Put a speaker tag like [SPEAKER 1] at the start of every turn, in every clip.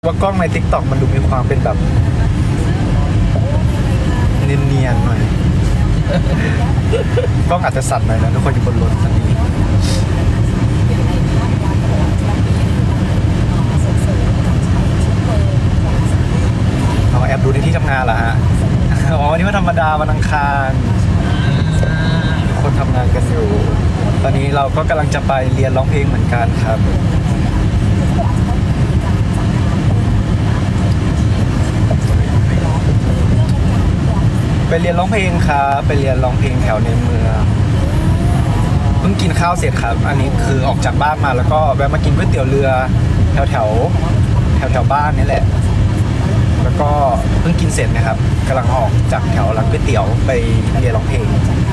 [SPEAKER 1] ว่ากล้องใน TikTok มันดูมีความเป็นแบบเนียนๆหน่อยกล้องอาจจะสั่นหน่อยนะทุกคนอยู่บนรถคันนี้เอาแอบดูในที่ทำงานเหรอฮะอ๋อวันนี้วันธรรมดาวันอังคารคนทำงานกันอยู่ตอนนี้เราก็กำลังจะไปเรียนร้องเพลงเหมือนกันครับไปเรียนร้องเพลงครับไปเรียนร้องเพลงแถวในเมืองเพิ่งกินข้าวเสร็จครับอันนี้คือออกจากบ้านมาแล้วก็แวะมากินก๋วยเตี๋ยวเรือแถวบ้านนี่แหละแล้วก็เพิ่งกินเสร็จนะครับกำลังออกจากแถวร้านก๋วยเตี๋ยวไปเรียนร้องเพลง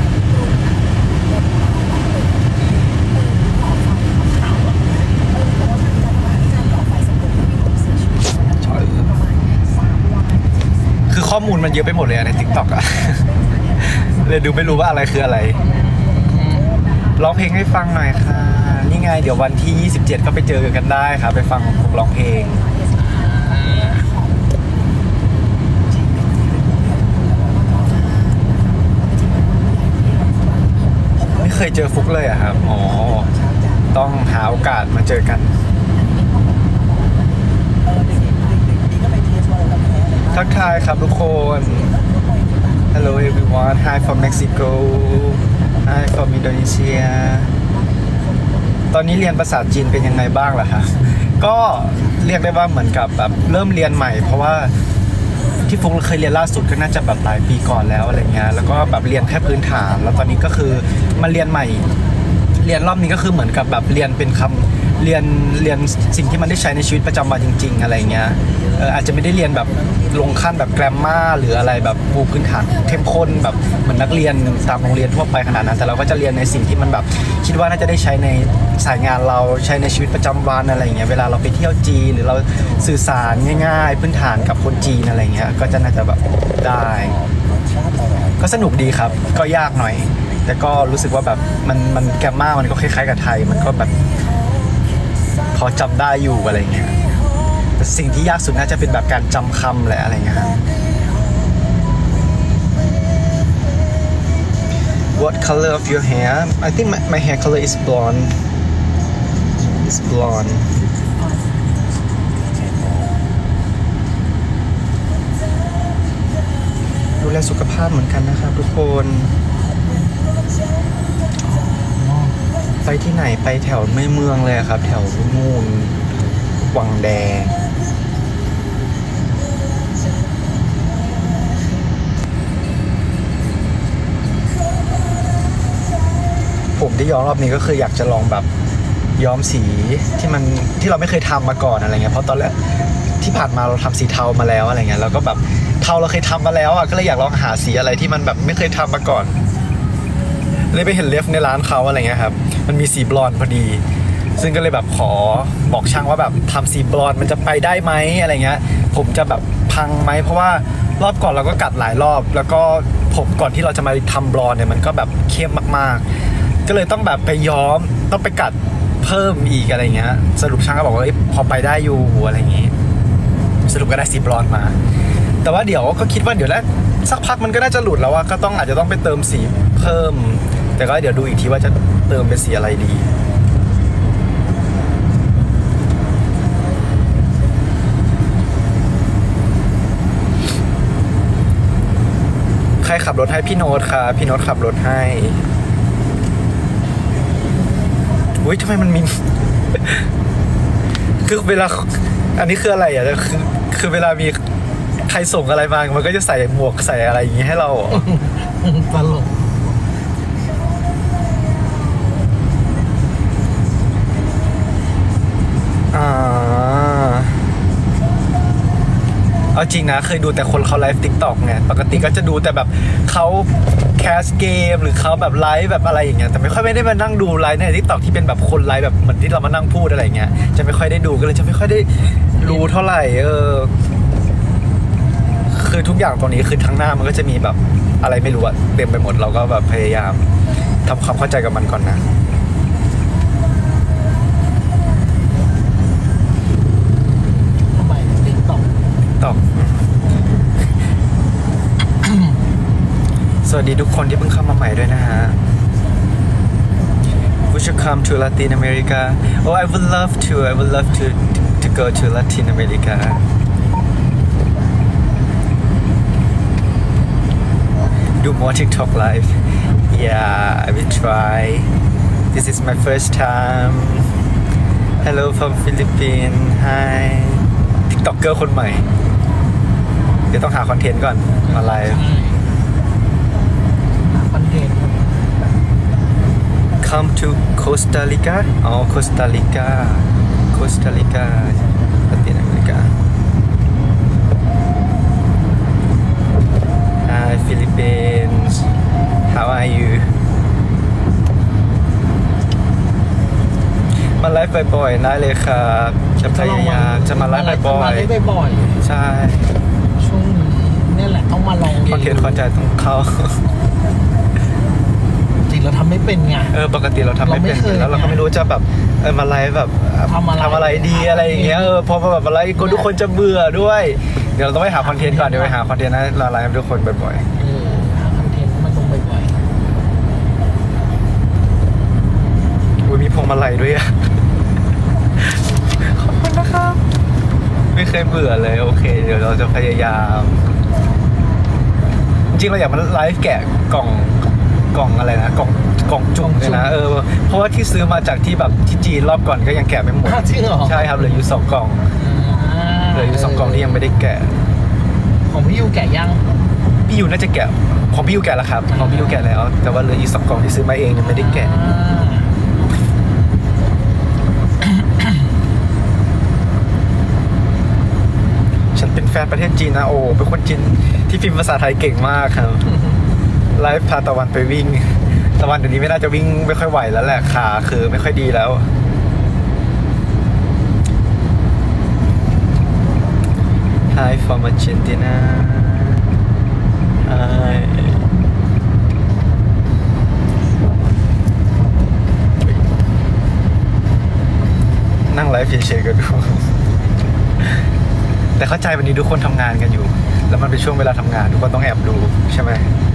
[SPEAKER 1] คือข้อมูลมันเยอะไปหมดเลยใน TikTok อะเลยดูไม่รู้ว่าอะไรคืออะไรร้องเพลงให้ฟังหน่อยค่ะนี่ไงเดี๋ยววันที่27ก็ไปเจอกันได้ครับไปฟังผมร้องเพลงไม่เคยเจอฟุกเลยอะครับอ๋อต้องหาโอกาสมาเจอกันทักทายครับทุกคน Hello everyone Hi from Mexico Hi from Indonesia ตอนนี้เรียนภาษาจีนเป็นยังไงบ้างล่ะคะก็เรียกได้ว่าเหมือนกับแบบเริ่มเรียนใหม่เพราะว่าที่ฟุกเคยเรียนล่าสุดก็น่าจะแบบหลายปีก่อนแล้วอะไรเงี้ยแล้วก็แบบเรียนแค่พื้นฐานแล้วตอนนี้ก็คือมาเรียนใหม่เรียนรอบนี้ก็คือเหมือนกับแบบเรียนเป็นคำเรียนสิ่งที่มันได้ใช้ในชีวิตประจำวันจริงๆอะไรเงี้ยอาจจะไม่ได้เรียนแบบลงขั้นแบบแกรมมาหรืออะไรแบบปูพื้นฐานเข้มข้นแบบเหมือนนักเรียนตามโรงเรียนทั่วไปขนาดนั้นแต่เราก็จะเรียนในสิ่งที่มันแบบคิดว่าน่าจะได้ใช้ในสายงานเราใช้ในชีวิตประจำวันอะไรเงี้ยเวลาเราไปเที่ยวจีนหรือเราสื่อสารง่ายๆพื้นฐานกับคนจีนอะไรเงี้ยก็จะน่าจะแบบได้ก็สนุกดีครับก็ยากหน่อยแต่ก็รู้สึกว่าแบบมันแกรมมามันก็คล้ายๆกับไทยมันก็แบบพอจำได้อยู่อะไรเงี้ยแต่สิ่งที่ยากสุดน่าจะเป็นแบบการจำคำแหละอะไรเงี้ย What color of your hair? I think my hair color is blonde. It's blonde. ดูแลสุขภาพเหมือนกันนะครับทุกคนไปที่ไหนไปแถวไม่เมืองเลยครับแถวนู่นวังแดงผมที่ย้อมรอบนี้ก็คืออยากจะลองแบบย้อมสีที่เราไม่เคยทำมาก่อนอะไรเงี้ยเพราะตอนแรกที่ผ่านมาเราทำสีเทามาแล้วอะไรเงี้ยแล้วก็แบบเทาเราเคยทำมาแล้วอ่ะก็เลยอยากลองหาสีอะไรที่มันแบบไม่เคยทำมาก่อนเลยไปเห็นเลฟในร้านเขาอะไรเงี้ยครับมันมีสีบลอนด์พอดีซึ่งก็เลยแบบขอบอกช่างว่าแบบทำสีบลอนด์มันจะไปได้ไหมอะไรเงี้ยผมจะแบบพังไหมเพราะว่ารอบก่อนเราก็กัดหลายรอบแล้วก็ผมก่อนที่เราจะมาทำบลอนด์เนี่ยมันก็แบบเข้มมากๆก็เลยต้องแบบไปย้อมต้องไปกัดเพิ่มอีกอะไรเงี้ยสรุปช่างก็บอกว่าพอไปได้อยู่อะไรอย่างงี้สรุปก็ได้สีบลอนด์มาแต่ว่าเดี๋ยวก็คิดว่าเดี๋ยวแล้วสักพักมันก็น่าจะหลุดแล้วว่าก็ต้องอาจจะต้องไปเติมสีเพิ่มแต่ก็เดี๋ยวดูอีกทีว่าจะเติมเป็นสีอะไรดีใครขับรถให้พี่โน้ตค่ะพี่โน้ตขับรถให้อุ้ยทำไมมันมี คือเวลาอันนี้คืออะไรอ่ะคือเวลามีใครส่งอะไรมามันก็จะใส่หมวกใส่อะไรอย่างงี้ให้เราตลกเอาจริงนะเคยดูแต่คนเขาไลฟ์ TikTok ไงปกติก็จะดูแต่แบบเขาแคสเกมหรือเขาแบบไลฟ์แบบอะไรอย่างเงี้ยแต่ไม่ค่อยได้มานั่งดูไลฟ์ใน TikTok ที่เป็นแบบคนไลฟ์แบบเหมือนที่เรามานั่งพูดอะไรอย่างเงี้ยจะไม่ค่อยได้ดูก็เลยจะไม่ค่อยได้รู้เท่าไหร่คือทุกอย่างตรงนี้คือทั้งหน้ามันก็จะมีแบบอะไรไม่รู้อะเต็มไปหมดเราก็แบบพยายามทำความเข้าใจกับมันก่อนนะสวัสดีทุกคนที่เพิ่งเข้ามาใหม่ด้วยนะฮะ Would you come to Latin America? Oh, I would love to. I would love to go to Latin America. Do more TikTok live. Yeah, I will try. This is my first time. Hello from Philippines. Hi. TikToker คนใหม่ เดี๋ยวต้องหาคอนเทนต์ก่อนมาไลฟ์
[SPEAKER 2] คอนเทนต์
[SPEAKER 1] Come to Costa Rica อ๋อ Costa Rica Costa Rica Latin America Hi Philippines How are you มาไลฟ์บ่อยๆได้เลยครับจะพยายามจะมาไลฟ์บ่อยๆใช่
[SPEAKER 2] ช่วงนี้นี่แหละต้องมาลอง
[SPEAKER 1] คอนเทนต์คอนใจต้องเข้า
[SPEAKER 2] จริงเราทำไม่เป็นไง
[SPEAKER 1] ปกติเราทำไม่เป็นแล้วเราก็ไม่รู้จะแบบมาไลฟ์แบบทำอะไรดีอะไรอย่างเงี้ยพอแบบอะไรคนทุกคนจะเบื่อด้วยเดี๋ยวเราต้องไปหาคอนเทนต์ก่อนเดี๋ยวไปหาคอนเทนต์นะเราไลฟ์ทุกคนบ่อย
[SPEAKER 2] ๆหาคอนเทนต์มันต้องบ่อย
[SPEAKER 1] ๆมีพวงมาลัยด้วยอะขอบคุณนะครับไม่เคยเบื่อเลยโอเคเดี๋ยวเราจะพยายามจริงเราอยากมาไลฟ์แกะกล่องอะไรนะกล่องจุ่มเลยนะเพราะว่าที่ซื้อมาจากที่แบบที่จีนรอบก่อนก็ยังแกะไม่หมด
[SPEAKER 2] จริงเหรอ
[SPEAKER 1] ใช่ครับเหลืออยู่2 กล่องเหลืออยู่2 กล่องที่ยังไม่ได้แกะ
[SPEAKER 2] ของพี่ยูแกะยัง
[SPEAKER 1] พี่ยูน่าจะแกะของพี่ยูแกะแล้วครับของพี่ยูแกะแล้วแต่ว่าเหลืออีก2 กล่องที่ซื้อมาเองยังไม่ได้แกะฉันเป็นแฟนประเทศจีนนะโอ้เป็นคนจีนที่พิมพ์ภาษาไทยเก่งมากครับไลฟ์พาตะวันไปวิ่งตะวันเดี๋ยวนี้ไม่น่าจะวิ่งไม่ค่อยไหวแล้วแหละขาคือไม่ค่อยดีแล้ว Hi from Argentina Hi นั่งไลฟ์เฉยๆก็ดูแต่เข้าใจวันนี้ทุกคนทำงานกันอยู่แล้วมันเป็นช่วงเวลาทำงานทุกคนต้องแอบดูใช่ไหม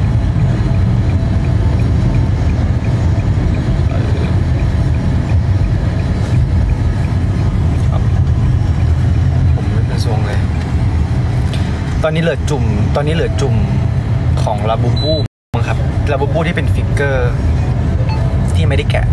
[SPEAKER 1] ผมไม่เป็นทรงเลยตอนนี้เหลือจุ่มของลาบูบูมั้งครับลาบูบูที่เป็นฟิกเกอร์ที่ไม่ได้แกะ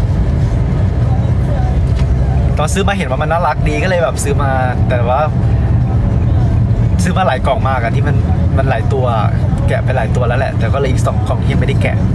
[SPEAKER 1] ตอนซื้อมาเห็นว่ามันน่ารักดีก็เลยแบบซื้อมาแต่ว่าซื้อมาหลายกล่องมากอะที่มันหลายตัวแกะไปหลายตัวแล้วแหละแต่ก็เลยอีก2 กล่องที่ยังไม่ได้แกะ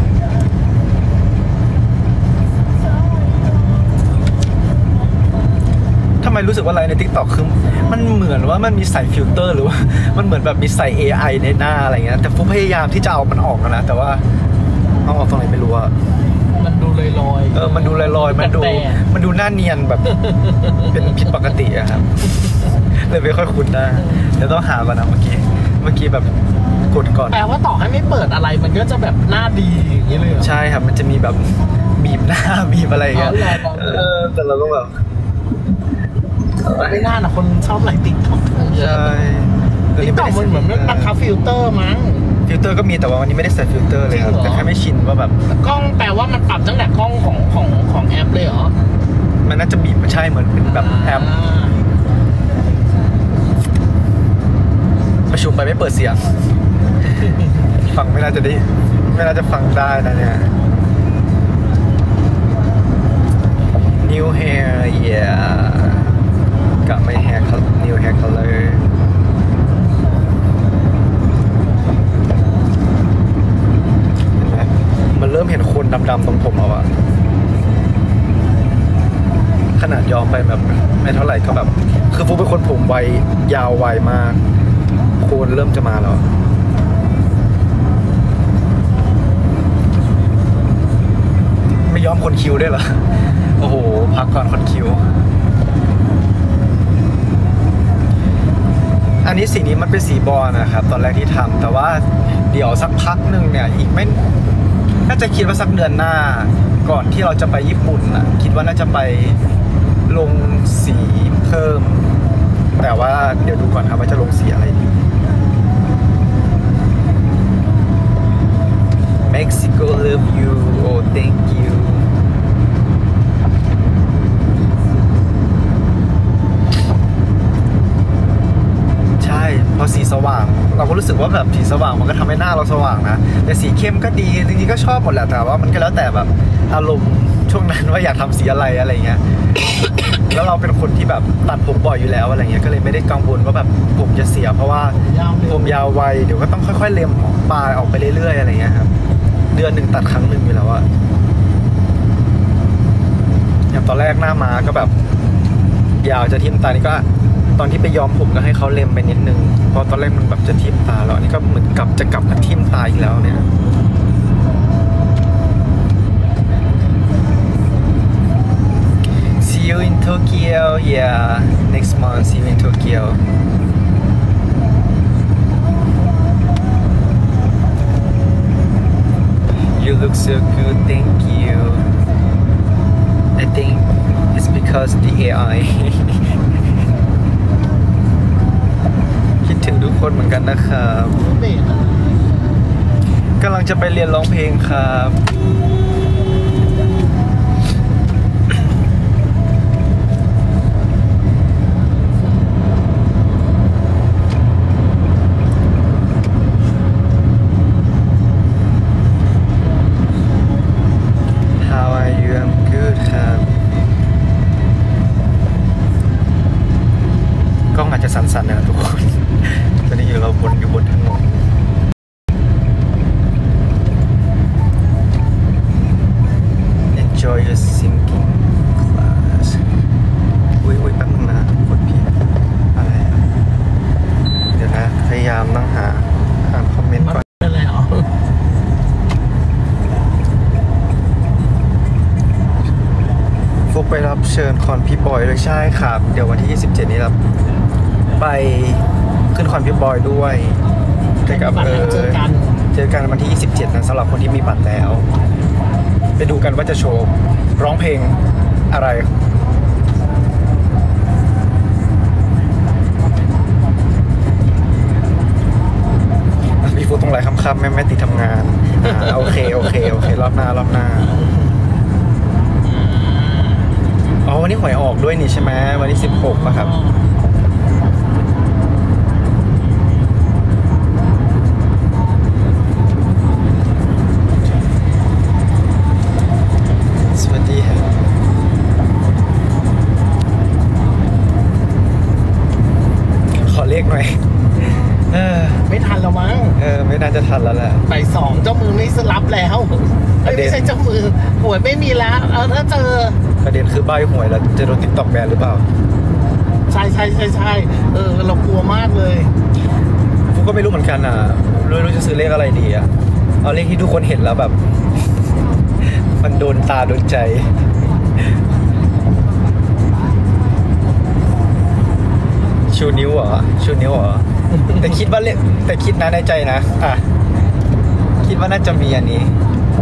[SPEAKER 1] ทำไมรู้สึกว่าไลน์ใน TikTok คือมันเหมือนว่ามันมีใส่ฟิลเตอร์หรือว่ามันเหมือนแบบมีใส่ AI ในหน้าอะไรเงี้ยแต่ฟุ๊กพยายามที่จะเอามันออกนะแต่ว่าเอาออกตรงไหนไม่รู้อะ
[SPEAKER 2] มันดูลอย
[SPEAKER 1] มันดูลอยมันดูหน้าเนียนแบบเป็นผิดปกติอะครับเลยไม่ค่อยคุ้นนะเดี๋ยวต้องหาก่อนนะเมื่อกี้แบบกดก่อน
[SPEAKER 2] แปลว่าต่อให้ไม่เปิดอะไรมันก็จะแบบหน้าดีอย่างนี้เลย
[SPEAKER 1] ใช่ครับมันจะมีแบบบีบหน้าบีบอะไรอย่างเงี้ยแต่เราก็แบบ
[SPEAKER 2] ไม่น่านะคนชอบไลฟ์ติ๊กต็อก
[SPEAKER 1] ใช่
[SPEAKER 2] ติ๊กต็อกมันเหมือนบังคับฟิลเตอร์มั้ง
[SPEAKER 1] ฟิลเตอร์ก็มีแต่ว่าวันนี้ไม่ได้ใส่ฟิลเตอร์เลยครับแต่แค่ไม่ชินว่าแบบ
[SPEAKER 2] กล้องแปลว่ามันปรับตั้งแต่กล้องของแอปเลยเหรอ
[SPEAKER 1] มันน่าจะบีบใช่เหมือนเป็นแบบแอปประชุมไปไม่เปิดเสียงฟังไม่น่าจะฟังได้นะเนี่ย New hair yeah got my hair new hair color เห็นไหมมันเริ่มเห็นคนดำๆตรงผมแล้วอะขนาดยอมไปแบบไม่เท่าไหร่ก็แบบคือฟุ๊กเป็นคนผมไวยาวไวมากโคนเริ่มจะมาแล้วไม่ยอมคนคิวได้เหรอโอ้โหพักก่อนคนคิวอันนี้สีนี้มันเป็นสีบอลนะครับตอนแรกที่ทำแต่ว่าเดี๋ยวสักพักหนึ่งเนี่ยอีกไม่น่าจะคิดว่าสักเดือนหน้าก่อนที่เราจะไปญี่ปุ่นนะคิดว่าน่าจะไปลงสีเพิ่มแต่ว่าเดี๋ยวดูก่อนครับว่าจะลงสีอะไรดี Mexico love you oh thank you ใช่พอสีสว่างเราก็รู้สึกว่าแบบสีสว่างมันก็ทำให้หน้าเราสว่างนะแต่สีเข้มก็ดีจริงๆก็ชอบหมดแหละแต่ว่ามันก็แล้วแต่แบบอารมณ์ช่วงนั้นว่าอยากทำสีอะไรเงี้ย แล้วเราเป็นคนที่แบบตัดผมบ่อยอยู่แล้วอะไรเงี้ยก็เลยไม่ได้กังวลว่าแบบผมจะเสียเพราะว่าผมยาวไวเดี๋ยวก็ต้องค่อยๆเล็มปลายออกไปเรื่อยๆอะไรเงี้ยครับเดือนหนึ่งตัดครั้งหนึ่งอยู่แล้วอะอย่างตอนแรกหน้าม้าก็แบบยาวจะทิ่มตานี่ก็ตอนที่ไปย้อมผมก็ให้เขาเล็มไปนิดนึงเพราะตอนแรกมันแบบจะทิ่มตาแล้วอันนี้ก็เหมือนกับจะกลับมาทิ่มตาอีกแล้วเนี่ยSee you in Tokyo. Yeah, next month. See you in Tokyo. You look so good. Thank you. I think it's because the AI. คิดถึงทุกคนเหมือนกันนะครับกำลังจะไปเรียนร้องเพลงครับ สั่นๆนะทุกคนตอนนี้เราอยู่บนถนน Enjoy your singing class อุ้ยแป๊บนึงนะกดผิดอะไรเดี๋ยวนะพยายามนั่งอ่านคอมเมนต์ก่อน
[SPEAKER 2] อะไรหรอ
[SPEAKER 1] ฟุกไปรับเชิญคอนพี่บอยเลยใช่ครับเดี๋ยววันที่27นี้เราไปขึ้นคอนพี่บอยด้วยกับเจอกันวันที่27นะสำหรับคนที่มีบัตรแล้วไปดูกันว่าจะโชว์ร้องเพลงอะไรพี่ฟูตรงไหนค่ำๆแม่ติดทำงานโอเครอบหน้าอ๋อวันนี้หวยออกด้วยนี่ใช่ไหมวันที่16ป่ะครับสวัสดีครับขอเลขหน่อย
[SPEAKER 2] ไม่ทันแล้วมั้ง
[SPEAKER 1] ไม่น่าจะทันแล้วแหละ
[SPEAKER 2] บ่าย2เจ้ามือไม่รับแล้วไม่ใช่เจ้ามือหวยไม่มีแล้วถ้าเจอ
[SPEAKER 1] ประเด็นคือใบหวยแล้วจะโดน TikTok แบนหรือเปล่า
[SPEAKER 2] ใช่เรากลัวมากเลย
[SPEAKER 1] ฟุกก็ไม่รู้เหมือนกันอ่ะรู้จะซื้อเลขอะไรดีอ่ะเอาเลขที่ทุกคนเห็นแล้วแบบ มันโดนตาโดนใจชูนิ้วเหรอแต่คิดว่าเลขแต่คิดนะในใจนะคิดว่าน่าจะมีอันนี้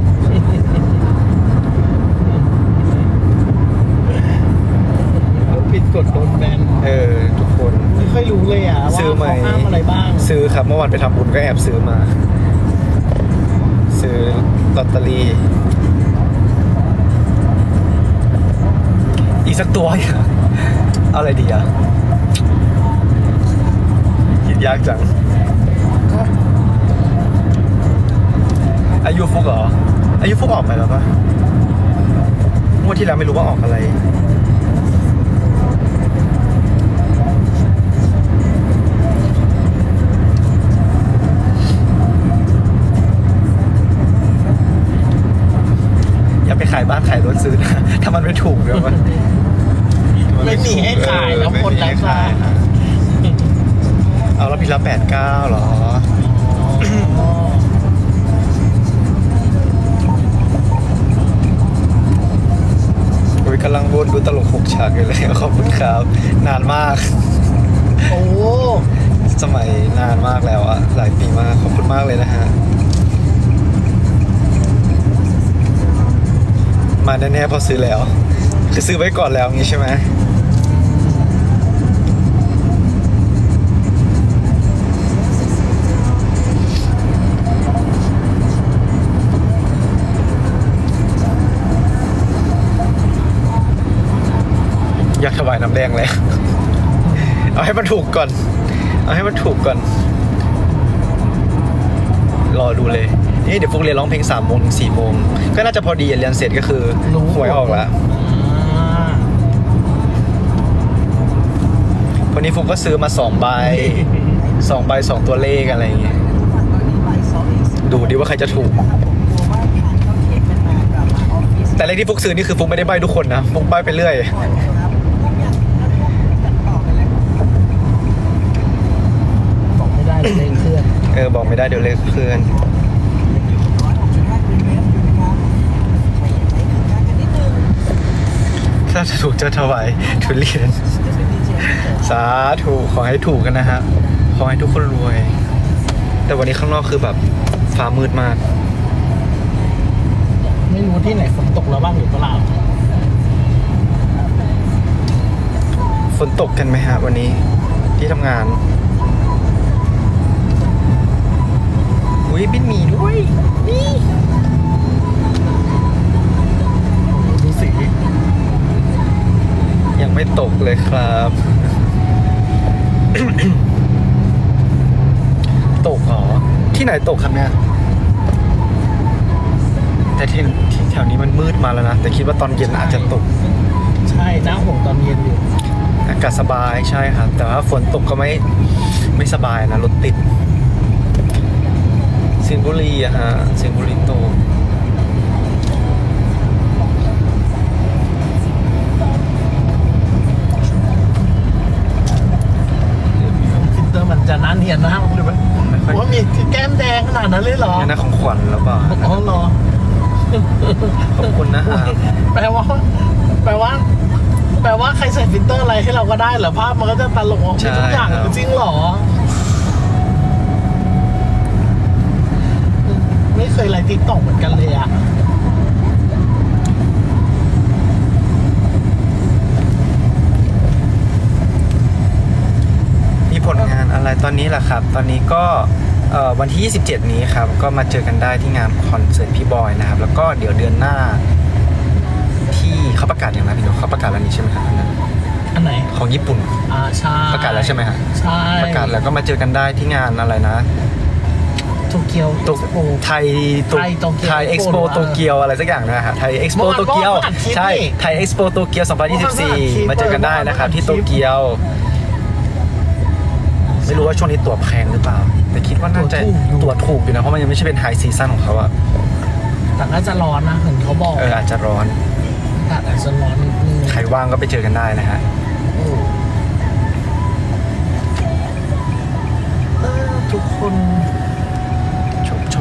[SPEAKER 2] ผิดกฎโดนแบน
[SPEAKER 1] ทุกคน
[SPEAKER 2] ไม่ค่อยรู้เลยอ่ะว่าเขาห้ามอะไรบ้าง
[SPEAKER 1] ซื้อครับเมื่อวานไปทำบุญก็แอบซื้อมาซื้อลอตเตอรี่อีกสักตัวเอาอะไรดีอ่ะคิดยากจังอายุฟุกเหรออายุฟุกออกไปแล้วปะงวดที่แล้วไม่รู้ว่าออกอะไรอย่าไปขายบ้านขายรถซื้อนะถ้ามันไม่ถูกเดี๋ยวมัน
[SPEAKER 2] ไม่มีให้ขายแล้วคนไร้ขาย
[SPEAKER 1] เอาแล้วพี่ละ89หรอกำลังวนดูตลก6ฉากอยู่เลยขอบคุณครับนานมาก
[SPEAKER 2] โอ้
[SPEAKER 1] สมัยนานมากแล้วอะหลายปีมากขอบคุณมากเลยนะฮะมาแน่ๆพอซื้อแล้วคือซื้อไว้ก่อนแล้วงี้ใช่ไหมถวายน้ำแดงเลย เอาให้มันถูกก่อน เอาให้มันถูกก่อน รอดูเลยนี่เดี๋ยวฟุกเรียนร้องเพลง3 โมงถึง 4 โมงก็น่าจะพอดีเรียนเสร็จก็คือหวยออกแล้ววันนี้ฟุกก็ซื้อมา2 ใบ 2 ใบ 2 ตัวเลขอะไรอย่างเงี้ยดูดิว่าใครจะถูกแต่เลขที่ฟุกซื้อนี่คือฟุกไม่ได้ใบทุกคนนะฟุกใบไปเรื่อย
[SPEAKER 2] บอกไม่ได้เดี๋ยวเลขเคลื่อน
[SPEAKER 1] บอกไม่ได้เดี๋ยวเลขเคลื่อนถ้าจะถูกจะถวายทุเรียนสาธุขอให้ถูกกันนะฮะขอให้ทุกคนรวยแต่วันนี้ข้างนอกคือแบบฟ้ามืดมาก
[SPEAKER 2] ไม่รู้ที่ไหนฝนตกแล้วบ้างหรือเปล่า
[SPEAKER 1] ฝนตกกันไหมฮะวันนี้ที่ทำงานอุ้ยบินหมีด้วยนี่
[SPEAKER 2] ดูสิ
[SPEAKER 1] ยังไม่ตกเลยครับ ตกเหรอที่ไหนตกครับเนี่ยแต่ที่แถวนี้มันมืดมาแล้วนะแต่คิดว่าตอนเย็นอาจจะตก
[SPEAKER 2] ใช่น้าหงตอนเย็นอยู่
[SPEAKER 1] อากาศสบายใช่ครับแต่ว่าฝนตกก็ไม่สบายนะรถติดสิงห์บุรีอะฮะสิงห์บุรีโต
[SPEAKER 2] ฟิลเตอร์มันจะนั่นเห็นนะหรือว่ามีแก้มแดงขนาดนั้นเลยเหรอ
[SPEAKER 1] นี่นะของขวัญแล้วป่ะ
[SPEAKER 2] อ๋อเหรอ
[SPEAKER 1] ขอบคุณนะฮะ
[SPEAKER 2] แปลว่าใครใส่ฟิลเตอร์อะไรให้เราก็ได้เหรอภาพมันก็จะตลกทุกอย่างจริงเหรอไม่เคยไลฟ์ติ๊กต็อกเหมือนกันเลยอะ
[SPEAKER 1] มีผลงานอะไรตอนนี้แหละครับตอนนี้ก็วันที่27นี้ครับก็มาเจอกันได้ที่งานคอนเสิร์ตพี่บอยนะครับแล้วก็เดี๋ยวเดือนหน้าที่เขาประกาศอย่างไรพี่น้องเขาประกาศแล้วนี่ใช่ไหมครับ
[SPEAKER 2] อันไหน
[SPEAKER 1] ของญี่ปุ่น
[SPEAKER 2] ใช่
[SPEAKER 1] ประกาศแล้วใช่ไหมครับ
[SPEAKER 2] ใช่
[SPEAKER 1] ประกาศแล้วก็มาเจอกันได้ที่งานอะไรนะ
[SPEAKER 2] โตเกียว
[SPEAKER 1] ไทยเอ็กซ์โปโตเกียวอะไรสักอย่างนะฮะไทยเอ็กซ์โปโตเกียวใช่ไทยเอ็กซ์โปโตเกียว2024มาเจอกันได้นะครับที่โตเกียวไม่รู้ว่าช่วงนี้ตั๋วแพงหรือเปล่าแต่คิดว่าน่าจะตั๋วถูกอยู่นะเพราะมันยังไม่ใช่เป็นไฮซีซั่นของเขาอะ
[SPEAKER 2] แต่น่าจะร้อนนะเห็นเขาบอก
[SPEAKER 1] อาจจะร้อน
[SPEAKER 2] อาจจะร้อนนิดนึง
[SPEAKER 1] ใครว่างก็ไปเจอกันได้นะฮะ
[SPEAKER 2] ทุกคน
[SPEAKER 1] ชม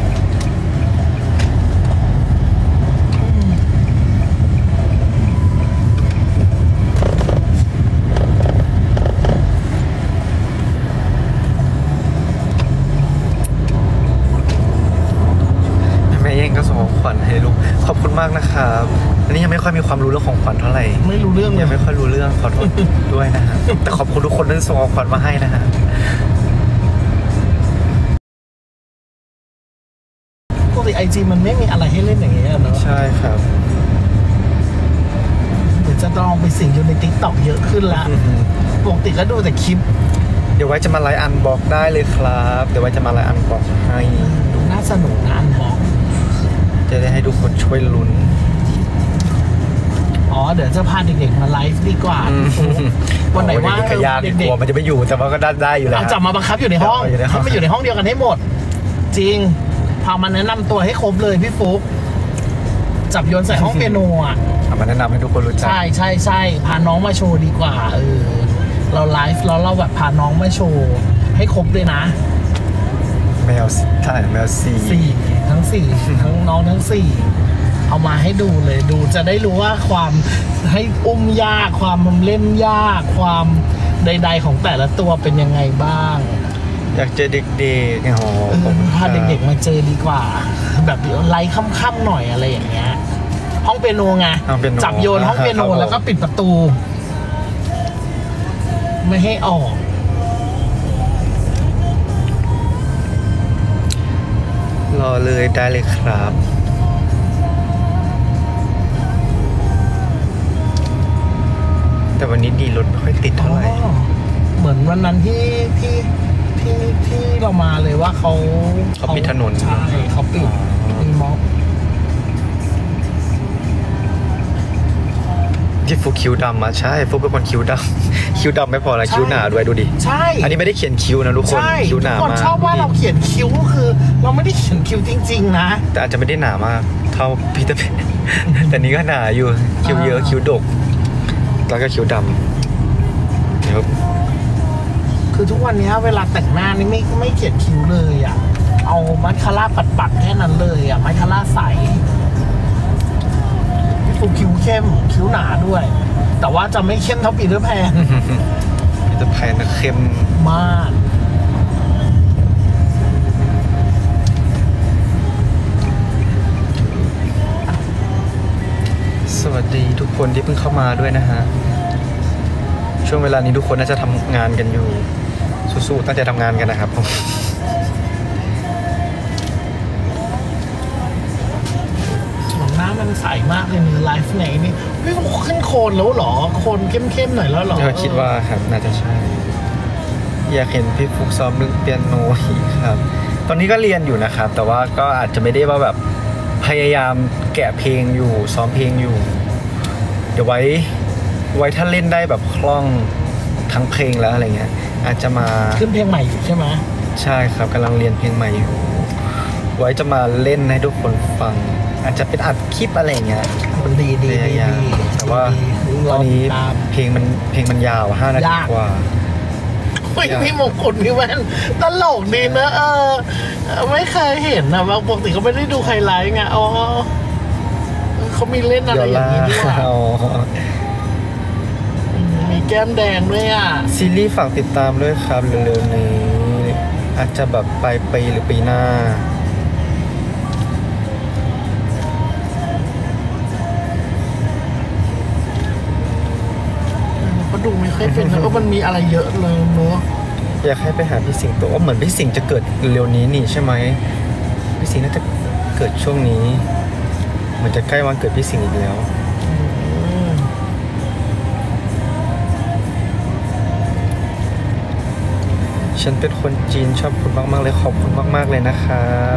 [SPEAKER 1] ก็ส่งของขวัญให้ลูกขอบคุณมากนะครับอันนี้ยังไม่ค่อยมีความรู้เรื่องของขวัญเท่าไหร่
[SPEAKER 2] ไม่รู้เรื่อง
[SPEAKER 1] ยังไม่ค่อยรู้เรื่องขอโทษด้วยนะฮะแต่ขอบคุณทุกคนที่ส่งของขวัญมาให้นะฮะ
[SPEAKER 2] ปกติ IG มันไม่มีอะไรให้เล่นอย่างเงี้ยเนอะ
[SPEAKER 1] ใช่ครับ
[SPEAKER 2] เดี๋ยวจะลองไปสิ่งอยู่ใน TikTok เยอะขึ้นละปกติก็ดูแต่คลิป
[SPEAKER 1] เดี๋ยวไว้จะมาไลฟ์อันบ็อกได้เลยครับเดี๋ยวไว้จะมาไลฟ์อันบ็อกให้
[SPEAKER 2] น่าสนุกนะอันบ็อก
[SPEAKER 1] จะได้ให้ทุกคนช่วยลุ้น
[SPEAKER 2] เดี๋ยวจะพาเด็กๆมาไลฟ์ดีกว่าวันไหนว่า
[SPEAKER 1] เด็กๆมันจะไม่อยู่แต่ว่าก็ได้อยู่แล้ว
[SPEAKER 2] จับมาบังคับอยู่ในห้องให้มาอยู่ในห้องเดียวกันให้หมดจริงพามาแนะนำตัวให้ครบเลยพี่ฟุ๊กจับโยนใส่ห้องเปียโนอ่ะ
[SPEAKER 1] มาแนะนำให้ทุกคนรู้จัก
[SPEAKER 2] ใช่พาน้องมาโชว์ดีกว่าเราไลฟ์แล้วเราแบบพาน้องมาโชว์ให้ครบเลยนะ
[SPEAKER 1] แมว
[SPEAKER 2] ทั้งน้องทั้ง4เอามาให้ดูเลยดูจะได้รู้ว่าความให้อุ้มยากความเล่นยากความใดๆของแต่ละตัวเป็นยังไงบ้าง
[SPEAKER 1] อยากเจอเด็ก
[SPEAKER 2] ๆพาเด็กๆมาเจอดีกว่าแบบไลฟ์ค่ำๆหน่อยอะไรอย่างเงี้ยห้องเปียโนไงจับโยนห้องเปียโนแล้วก็ปิดประตูไม่ให้ออก
[SPEAKER 1] รอเลยได้เลยครับแต่วันนี้ดีรถไม่ค่อยติดเท่าไหร่
[SPEAKER 2] เหมือนวันนั้นที่เรามาเลยว่าเขา
[SPEAKER 1] ปิดถนน
[SPEAKER 2] ใช่เขาปิดมีม็อบ
[SPEAKER 1] ที่ฟุกคิ้วดำมาใช่ฟุกเป็นคนคิ้วดำ คิ้วดำไม่พอนะคิ้วหนาด้วยดูดิ
[SPEAKER 2] ใช่
[SPEAKER 1] อันนี้ไม่ได้เขียนคิ้วนะทุกคน
[SPEAKER 2] ใช่
[SPEAKER 1] คิ้วหนา
[SPEAKER 2] ทุกคน
[SPEAKER 1] มาก
[SPEAKER 2] ชอบว่าเราเขียนคิ้วคือ เราไม่ได้เขียนคิ้วจริงๆนะ
[SPEAKER 1] แต่อาจจะไม่ได้หนามากเท่าพีเตอร์แพน แต่นี้ก็หนาอยู่คิ้วเยอะคิ้วดกแล้วก็คิ้วดำครับ
[SPEAKER 2] คือทุกวันนี้เวลาแต่งหน้านี่ไม่เขียนคิ้วเลยอ่ะ เอามัสคาร่าปัดๆแค่นั้นเลยอ่ะมัสคาร่าใสฟูคิ้วเข้มคิ้วหนาด้วย แต่ว่าจะไม่เข้มเท่าปีเตอร์แพน
[SPEAKER 1] พีเตอร์แพนนะเข้ม
[SPEAKER 2] มาก
[SPEAKER 1] สวัสดีทุกคนที่เพิ่งเข้ามาด้วยนะฮะช่วงเวลานี้ทุกคนน่าจะทำงานกันอยู่สู้ๆตั้งใจทำงานกันนะครับผม
[SPEAKER 2] หน้ามันใสมากเลยในไลฟ์ไหนนี่พี่ขึ้นโคนแล้วเหรอโคนเข้มๆหน่อยแล้วเหรอ
[SPEAKER 1] คิดว่าครับน่าจะใช่ อยากเห็นพี่ฟุกซ้อมเล่นเปียโนอีกครับ ตอนนี้ก็เรียนอยู่นะครับ แต่ว่าก็อาจจะไม่ได้ว่าแบบพยายามแกะเพลงอยู่ซ้อมเพลงอยู่ เดี๋ยวไว้ถ้าเล่นได้แบบคล่องทั้งเพลงแล้วอะไรเงี้ยอาจจะมา
[SPEAKER 2] ขึ้นเพลงใหม่อยู่ใช่ไหม
[SPEAKER 1] ใช่ครับกำลังเรียนเพลงใหม่อยู่ไว้จะมาเล่นให้ทุกคนฟัง อาจจะเป็นอัดคลิปอะไรเงี้ย
[SPEAKER 2] ดี
[SPEAKER 1] พยายามแต่ว่าตอนนี้เพลงมันยาว5 นาทีกว่า
[SPEAKER 2] พี่มงคลพี่แว่นตลกดีนะไม่เคยเห็นนะว่าปกติเขาไม่ได้ดูใครไลฟ์ไงอ๋อเขามีเล่นอะไรอย่างนี้ด้วย
[SPEAKER 1] อ๋อ
[SPEAKER 2] มีแก้มแดงด้วยอ่ะ
[SPEAKER 1] ซีรีส์ฝากติดตามด้วยครับเร็วๆนี้อาจจะแบบปลายปีหรือปีหน้า
[SPEAKER 2] ก็ดูไม่ค่อยเป็นนะมันมีอะไรเยอะเลยเนอะ
[SPEAKER 1] อยากให้ไปหาพี่สิงโตว่าเหมือนพี่สิงจะเกิดเร็วนี้นี่ใช่ไหมพี่สิงน่าจะเกิดช่วงนี้เหมือนจะใกล้วันเกิดพี่สิงอีกแล้วฉันเป็นคนจีนชอบคุณมากๆเลยขอบคุณมากๆเลยนะครับ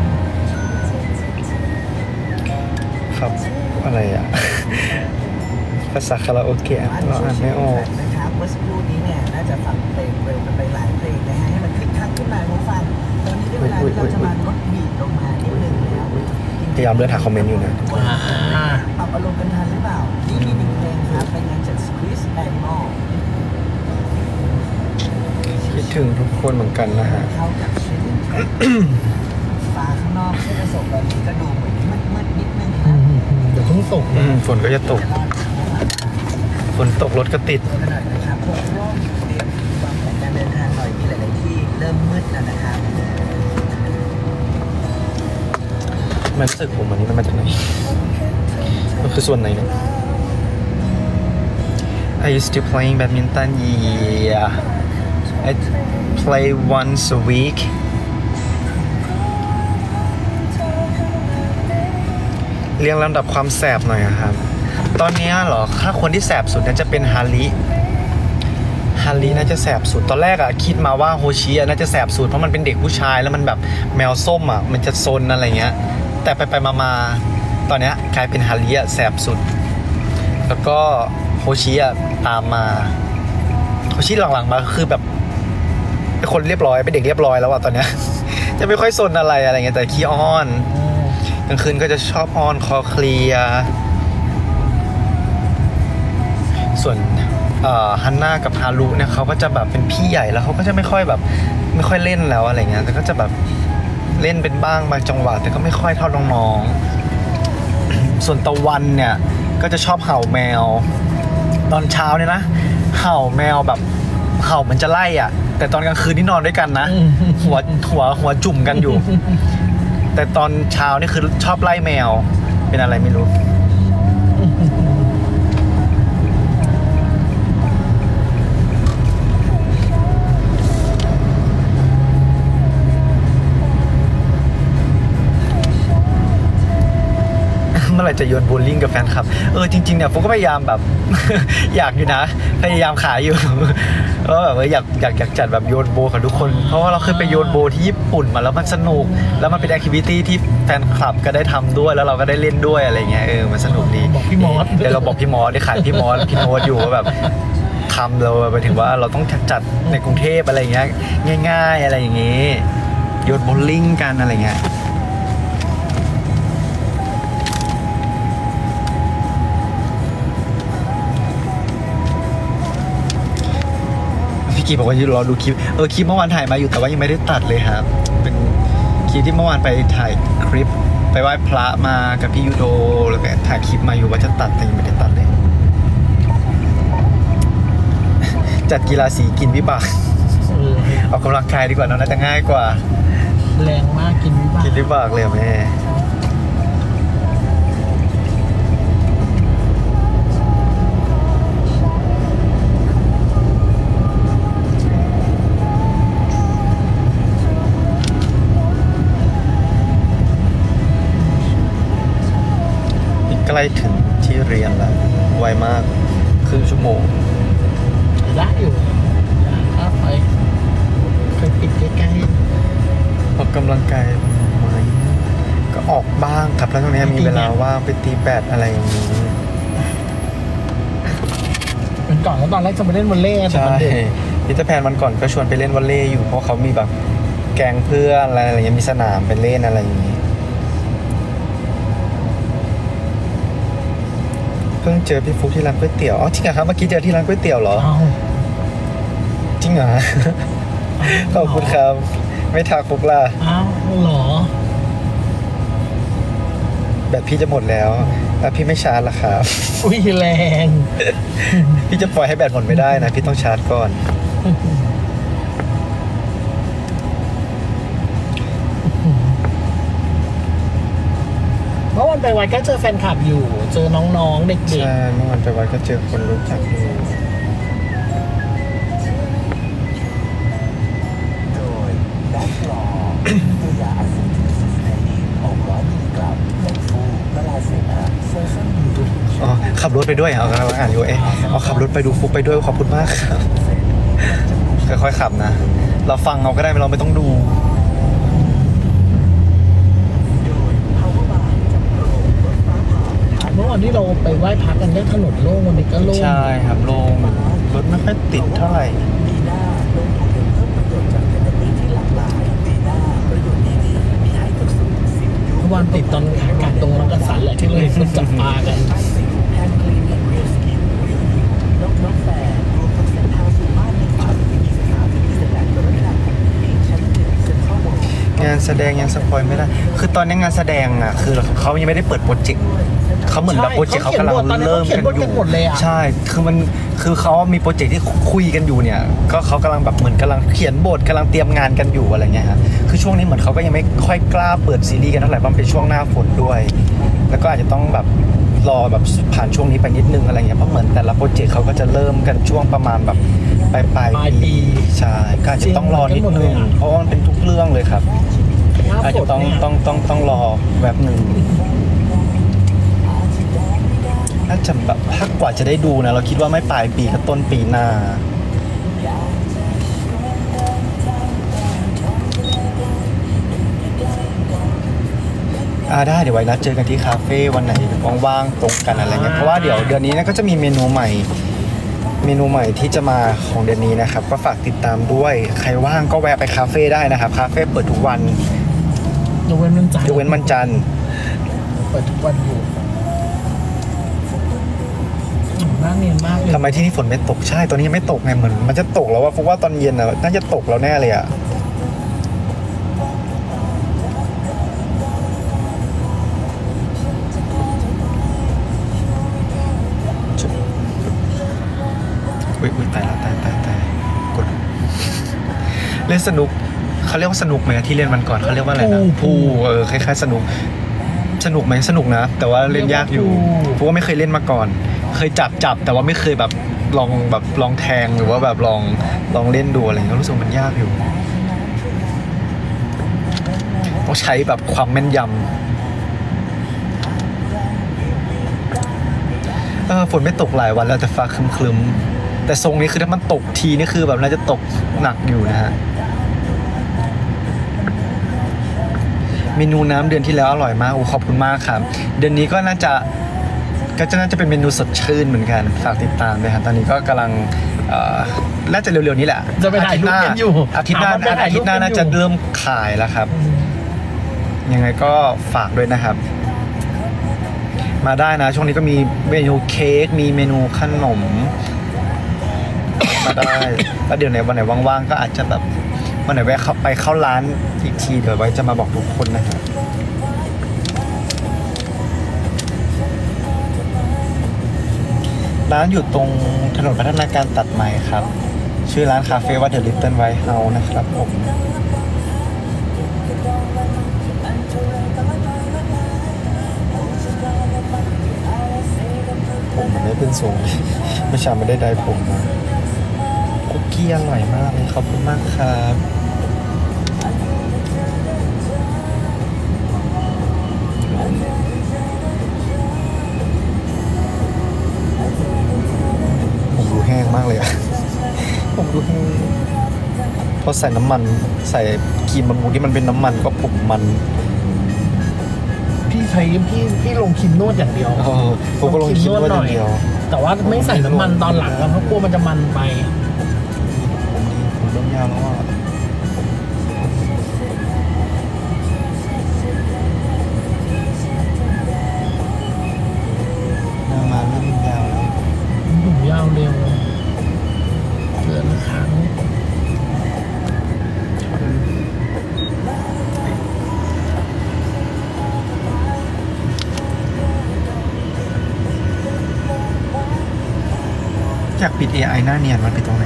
[SPEAKER 1] ครับอะไรอ่ะ ภาษาคาราโอเกะเราอ่านไม่ออก
[SPEAKER 3] นะครับเมื่อสักครู่นี้เนี่ยน่าจะฟังเพลงเร็วกันไปหลายเพลงนะฮะให้มันคึกคักขึ้นมาคุณฟังตอนนี้ได้เวลาที่เราจะมาลดบีทลงมานิดนึงแล้ว
[SPEAKER 1] พยายามเลื่อนหาคอมเมนต์อยู่นะ
[SPEAKER 3] ปรับอารมณ์กันทันหรือเปล่านี่มีหนึ่งเพลงครับเป็นงานจาก Squeeze Animal
[SPEAKER 1] คิดถึงทุกคนเหมือนกันนะฮะ
[SPEAKER 3] เข้ากับชื่อฟ้าข้างนอกที่จะส่งตอนนี้ก็ดูเหมือนมืดนิดนึงครับ
[SPEAKER 2] เดี๋ยวต้องตกนะ
[SPEAKER 1] ฝนก็จะตกฝนตกรถก็ติด
[SPEAKER 3] ขนาดนะครับพวกร่มเตรียมวางแผนการเดินทางหน่อยมีหลายๆที่เริ่มมืดแล้วนะครับ
[SPEAKER 1] มันรู้สึกผมอันนี้มันมาจากไหนมันคือส่วนไหนเนี่ย I used to playing badminton yeah I play once a weekเรียงลำดับความแสบหน่อยครับตอนนี้เหรอถ้าคนที่แสบสุดน่าจะเป็นฮาริน่าจะแสบสุดตอนแรกอะคิดมาว่าโฮชิน่าจะแสบสุดเพราะมันเป็นเด็กผู้ชายแล้วมันแบบแมวส้มอะมันจะซนอะไรเงี้ยแต่ไปมาตอนนี้กลายเป็นฮาริอะแสบสุดแล้วก็โฮชิอะตามมาโฮชิหลังๆมาคือแบบเป็นคนเรียบร้อยเป็นเด็กเรียบร้อยแล้วอะตอนเนี้ยจะไม่ค่อยซนอะไรเงี้ยแต่ขี้อ้อนกลางคืนก็จะชอบอ้อนคอเคลียส่วนฮันน่ากับฮารุเนี่ยเขาก็จะแบบเป็นพี่ใหญ่แล้วเขาก็จะไม่ค่อยเล่นแล้วอะไรเงี้ยแต่ก็จะแบบเล่นเป็นบ้างบางจังหวะแต่ก็ไม่ค่อยเท่าน้องๆส่วนตะวันเนี่ยก็จะชอบเห่าแมวตอนเช้าเนี่ยนะเห่าแมวแบบเห่าเหมือนจะไล่อ่ะแต่ตอนกลางคืนนี่นอนด้วยกันนะหัวจุ่มกันอยู่แต่ตอนเช้านี่คือชอบไล่แมวเป็นอะไรไม่รู้มื่อไหร่จะโยนโบว์ลิ่งกับแฟนคลับจริงๆเนี่ยผมก็พยายามแบบ อยากอยู่นะพยายามขายอยู่ ก็แบบว่าอยากจัดแบบโยนโบกับทุกคนเพราะว่าเราเคยไปโยนโบที่ญี่ปุ่นมาแล้วมันสนุกแล้วมันเป็นแอคทิวิตี้ที่แฟนคลับก็ได้ทำด้วยแล้วเราก็ได้เล่นด้วยอะไรเงี้ยมันสนุกดี
[SPEAKER 2] บอกพี่มอส
[SPEAKER 1] เดี๋ยวเราบอกพี่มอสได้ขายพี่มอสพี่โน้ตอยู่ว่าแบบทำเราไปถึงว่าเราต้องจัดในกรุงเทพอะไรเงี้ยง่ายๆอะไรอย่างงี้โยนโบว์ลิ่งกันอะไรเงี้ยพี่กีบอกว่าเราดูคลิปคลิปเมื่อวานถ่ายมาอยู่แต่ว่ายังไม่ได้ตัดเลยครับเป็นคลิปที่เมื่อวานไปถ่ายคลิปไปไหว้พระมากับพี่ยูโดแล้วก็ถ่ายคลิปมาอยู่ว่าจะตัดแต่ยังไม่ได้ตัดเลยจัดกีฬาสีกินวิบากออกกำลังกายดีกว่าน่าจะง่ายกว่า
[SPEAKER 2] แรงมากกินวิบาก
[SPEAKER 1] กินวิบากเลยแม่ใกล้ถึงที่เรียนแล้วไวมากครึ่งชั่วโมง
[SPEAKER 2] ได้อยู่ถ้าไปปิดใกล้
[SPEAKER 1] ๆออกกำลังกายไหมก็ออกบ้างครับแล้วตรงนี้มีเวลาว่างไปตีแบดอะไรอย่างนี้
[SPEAKER 2] เป็นก่อนแล้วตอนแรกจะไปเล่นวอลเลย์
[SPEAKER 1] ใช่พีเตอร์แพนวันก่อนก็ชวนไปเล่นวอลเลย์อยู่เพราะเขามีแบบแกงเพื่อนอะไรอย่างเงี้ยมีสนามไปเล่นอะไรอย่างนี้เพิ่งเจอพี่ฟุกที่ร้านก๋วยเตี๋ยวจริงเหรอครับเมื่อกี้เจอที่ร้านก๋วยเตี๋ยวเหรอจริงเหรอขอบคุณครับไม่ทักฟุกล่ะ
[SPEAKER 2] อ้าวเหรอ
[SPEAKER 1] แบตพี่จะหมดแล้วพี่ไม่ชาร์จละครับ
[SPEAKER 2] อุ้ยแรง
[SPEAKER 1] พี่จะปล่อยให้แบตหมดไม่ได้นะพี่ต้องชาร์จก่อน
[SPEAKER 2] เมื่อวันไปวัดก็เจอแฟนคลับอยู่เจอน้องๆเด็กๆ
[SPEAKER 1] ใช่เมื่อวันไปวัดก็เจอคนรู้จักอยู่ขับรถไปด้วยเอาอ่านอยู่เอาขับรถไปดูฟุกไปด้วยขอบคุณมากครับค่อยๆขับนะเราฟังเอาก็ได้เราไม่ต้องดู
[SPEAKER 2] เมื่อวันที่เราไปไหว้พระกันได้ถนนโล่งวันนี้ก็โล่ง
[SPEAKER 1] ใช่ครับโล่งรถไม่ค่อยติดเท่าไหร่
[SPEAKER 2] เมื่อวานติดตอนขากลับตรงมักกะสันแหละที่เราไปจับปลากัน
[SPEAKER 1] งานแสดงยังสปอยไม่ได้คือตอนนี้งานแสดงอ่ะคือเขายังไม่ได้เปิดโปรเจกต์เขาเหมือนแบบโปรเจกต์เขากำลังเริ่มกันอยู่ใช่คือเขามีโปรเจกต์ที่คุยกันอยู่เนี่ยก็เขากำลังแบบเหมือนกำลังเขียนบทกำลังเตรียมงานกันอยู่อะไรเงี้ยฮะคือช่วงนี้เหมือนเขาก็ยังไม่ค่อยกล้าเปิดซีรีส์กันเท่าไหร่เพราะเป็นช่วงหน้าฝนด้วยแล้วก็อาจจะต้องแบบรอแบบผ่านช่วงนี้ไปนิดนึงอะไรเงี้ยเพราะเหมือนแต่ละโปรเจกต์เขาก็จะเริ่มกันช่วงประมาณแบบปลายปีใช่ก็อาจจะต้องรอนิดนึงเพราะว่ามันเป็นทุกเรื่องเลยครับอาจจะต้องรอแบบหนึ่งน่าจะแบบถ้ากว่าจะได้ดูนะเราคิดว่าไม่ปลายปีก็ต้นปีหน้าได้เดี๋ยวไว้นัดเจอกันที่คาเฟ่วันไหนว่างๆตรงกันอะไรเงี้ยเพราะว่าเดี๋ยวเดือนนี้ก็จะมีเมนูใหม่ที่จะมาของเดือนนี้นะครับก็ฝากติดตามด้วยใครว่างก็แวะไปคาเฟ่ได้นะครับคาเฟ่เปิดทุกวัน
[SPEAKER 2] ยกเว้นวันจันท
[SPEAKER 1] ร์
[SPEAKER 2] เปิดทุกวันอยู่น่าเนียนมากเลย
[SPEAKER 1] ทำไมที่นี่ฝนไม่ตกใช่ตอนนี้ยังไม่ตกไงเหมือนมันจะตกแล้วว่าฟุกว่าตอนเย็นน่ะน่าจะตกแล้วแน่เลยอ่ะอุ้ยตายกดเล่นสนุกเขาเรียกว่าสนุกไหมที่เล่นมันก่อนเขาเรียกว่าอะไรนะพูคล้ายๆสนุกไหมสนุกนะแต่ว่าเล่นยากอยู่เพราะว่าไม่เคยเล่นมาก่อนเคยจับแต่ว่าไม่เคยแบบลองแทงหรือว่าแบบลองเล่นดูอะไรเงี้ยรู้สึกมันยากอยู่ต้องใช้แบบความแม่นยำฝนไม่ตกหลายวันแล้วแต่ฟ้าครึมๆแต่ทรงนี้คือถ้ามันตกทีนี่คือแบบน่าจะตกหนักอยู่นะฮะเมนูน้ำเดือนที่แล้วอร่อยมากขอบคุณมากครับเดือนนี้ก็น่าจะเป็นเมนูสดชื่นเหมือนกันฝากติดตามด้วยครับตอนนี้ก็กำลังน่าจะเร็วๆนี้แหละ
[SPEAKER 2] จะไปถ่ายรูปกันอยู่
[SPEAKER 1] อาทิตย์หน้าน่าจะเริ่มขายแล้วครับยังไงก็ฝากด้วยนะครับมาได้นะช่วงนี้ก็มีเมนูเค้กมีเมนูขนมมาได้แล้วเดี๋ยวในวันไหนว่างๆก็อาจจะแบบวันไหนแวะเข้าร้านอีกทีเดี๋ยวไว้จะมาบอกทุกคนนะครับร้านอยู่ตรงถนนพัฒนาการตัดใหม่ครับชื่อร้านคาเฟ่ว่า The Little White House นะครับผมมันไม่เป็นทรงไม่ใช่ไม่ได้ได้ผมมาคุกกี้อร่อยมากเลยขอบคุณมากครับผมดูแห้งมากเลยอะผมดูแห้งพอใส่น้ำมันใส่ครีมบำรุงที่มันเป็นน้ำมันก็ผมมัน
[SPEAKER 2] พี่ใช้พี่ลงครีมนวดอย่างเดียว
[SPEAKER 1] ผมก็ลงครีมนวดอย่างเดียว
[SPEAKER 2] แต่ว่าไม่ใส่น้ำมันตอนหลังเพราะกลัวมันจะมันไป
[SPEAKER 1] ผมเริ่มยาวแล้วอ่ะมาเริ่มยาวแล้ว
[SPEAKER 2] ผมยาวเร็วเดือนละครั้ง
[SPEAKER 1] อยากปิด AI หน้าเนียนมันไปตรงไหน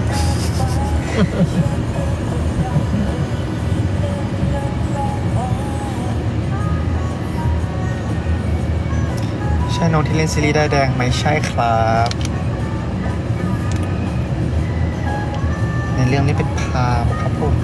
[SPEAKER 1] ใช่น้องที่เล่นซีรีส์ได้แดงไหมใช่ครับในเรื่องนี้เป็นพามครับผม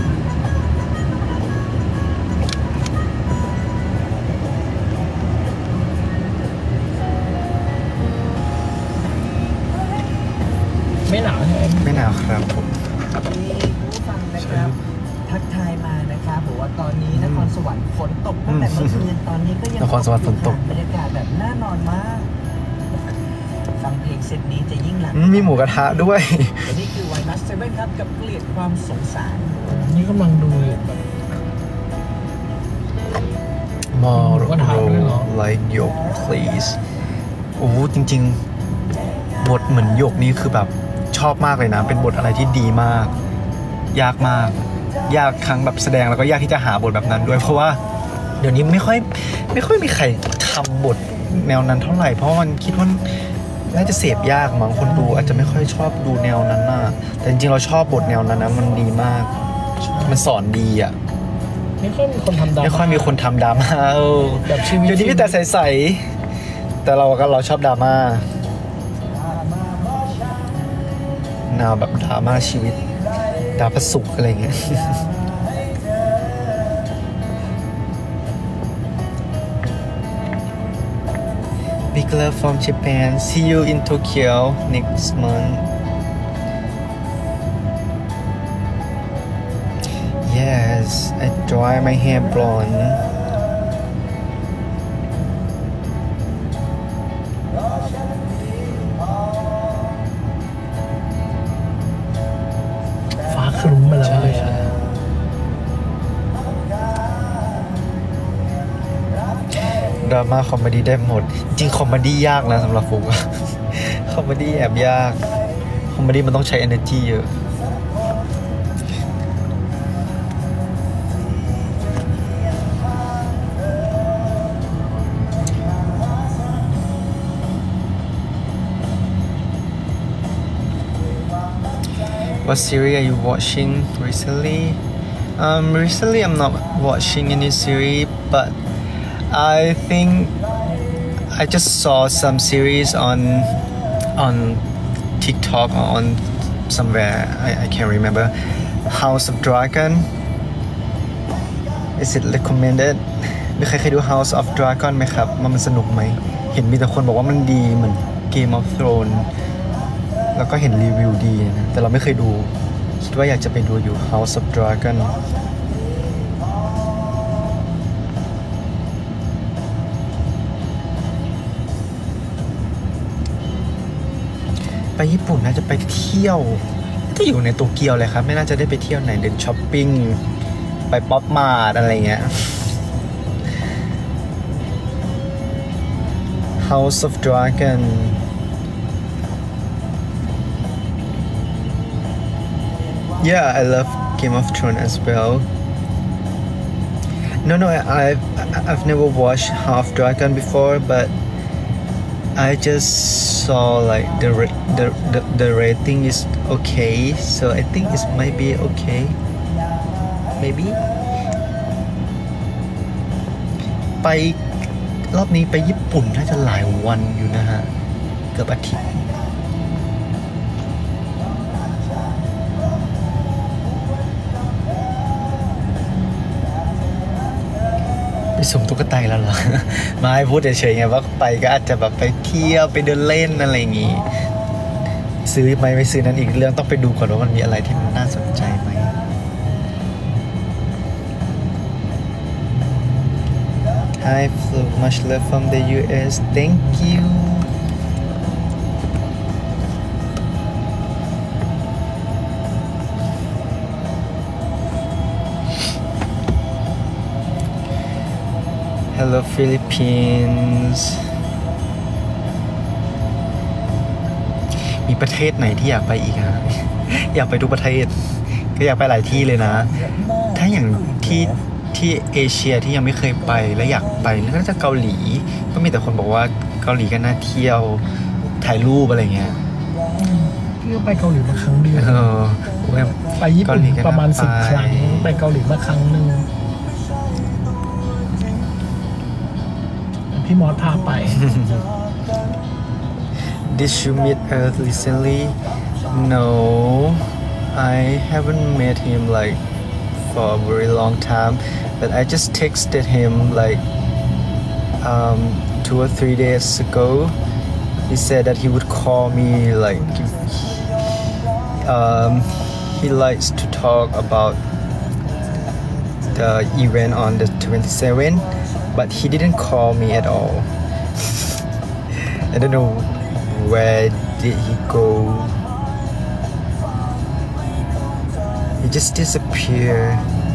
[SPEAKER 2] ไม่หนาวใช่ไหม
[SPEAKER 1] ไม่หนาวครับผม
[SPEAKER 3] มีผู้ฟังนะครับทักทายมานะครับบอกว่าตอนนี้นครสวรรค์ฝนตกตั้งแต่เมื่อคืนตอนนี้ก็ยัง
[SPEAKER 1] นครสวรรค์ฝนตก
[SPEAKER 3] บรรยากาศแบบน่านอนมากฟังเพลงเซตนี้จะยิ่งหลับ
[SPEAKER 1] มีหมูกระทะด้วย
[SPEAKER 3] และนี่คือ Why Not 7ครับกับเกลียดความสงสาร
[SPEAKER 2] นี่กำลังดู
[SPEAKER 1] More like Yolk please โอ้จริงๆบทเหมือนหยกนี่คือแบบชอบมากเลยนะเป็นบทอะไรที่ดีมากยากมากยากทั้งแบบแสดงแล้วก็ยากที่จะหาบทแบบนั้นด้วยเพราะว่าเดี๋ยวนี้ไม่ค่อยมีใครทำบทแนวนั้นเท่าไหร่เพราะมันคิดว่าน่าจะเสพยากมั้งคนดูอาจจะไม่ค่อยชอบดูแนวนั้นน่ะแต่จริงๆเราชอบบทแนวนั้นนะมันดีมากมันสอนดีอ่ะ
[SPEAKER 2] ไม่ค่อยมีคนทำดราม่า
[SPEAKER 1] ไม่ค่อยมีคนทำดราม่า
[SPEAKER 2] แบบชีวิต
[SPEAKER 1] เดี๋ยวนี้มีแต่ใสๆแต่เราชอบดราม่าแนวแบบดราม่าชีวิตดราม่าสุขอะไรเงี้ยBig love from Japan. See you in Tokyo next month. Yes, I dye my hair blonde.
[SPEAKER 2] ฟ้าครึ้มมาแล้วเลย
[SPEAKER 1] ดราม่าคอมเมดี้ได้หมดจริงคอมเมดี้ยากนะสำหรับฟุกคอมเมดี้แอบยากคอมเมดี้มันต้องใช้ energy เยอะ What series are you watching recently? Recently I'm not watching any series, but I think I just saw some series on TikTok or on somewhere. I can't remember. House of Dragon. Is it recommended? มีใครเคยดู House of Dragon ไหมครับมันสนุกไหมเห็นมีแต่คนบอกว่ามันดีเหมือน Game of Thrones แล้วก็เห็นรีวิวดีนะแต่เราไม่เคยดูคิดว่าอยากจะไปดูอยู่ House of Dragon ไปญี่ปุ่นน่าจะไปเที่ยวที่อยู่ในโตเกียวเลยครับไม่น่าจะได้ไปเที่ยวไหนเดินช้อปปิ้งไปป๊อปมาร์ทอะไรเงี้ย House of Dragon Yeah, I love Game of Thrones as well. No, I've never watched House of Dragon before, but I just saw like the rating is okay, so I think it might be okay. Maybe. ไปรอบนี้ไปญี่ปุ่นน่าจะหลายวันอยู่นะฮะเกือบอาทิตย์ไปส่งตุ๊กตาแล้วเหรอ มาให้พูดเฉยๆไงว่าไปก็อาจจะแบบไปเที่ยวไปเดินเล่นอะไรอย่างงี้ซื้อไหมไม่ซื้อนั้นอีกเรื่องต้องไปดูก่อนว่ามันมีอะไรที่มันน่าสนใจไหม Hi Flo, much love from the US. Thank you. Hello Philippines มีประเทศไหนที่อยากไปอีกฮะ อยากไปทุกประเทศก็อยากไปหลายที่เลยนะ ถ้าอย่างที่เอเชียที่ยังไม่เคยไปและอยากไปก็น่าจะเกาหลีก็มีแต่คนบอกว่าเกาหลีก็น่าเที่ยวถ่ายรูปอะไรเงี้ย
[SPEAKER 2] พี่ก็ไปเกาหลีมาครั้งเดียว ไปญี่ปุ่นประมาณ10 ครั้งไปเกาหลีมาครั้งหนึ่งพี่มอสพาไป
[SPEAKER 1] Did you meet Earth recently? No, I haven't met him like for a very long time, but I just texted him like 2 or 3 days ago. He said that he would call me like he likes to talk about the event on the 27th, but he didn't call me at all. I don't know where did he go. He just disappeared.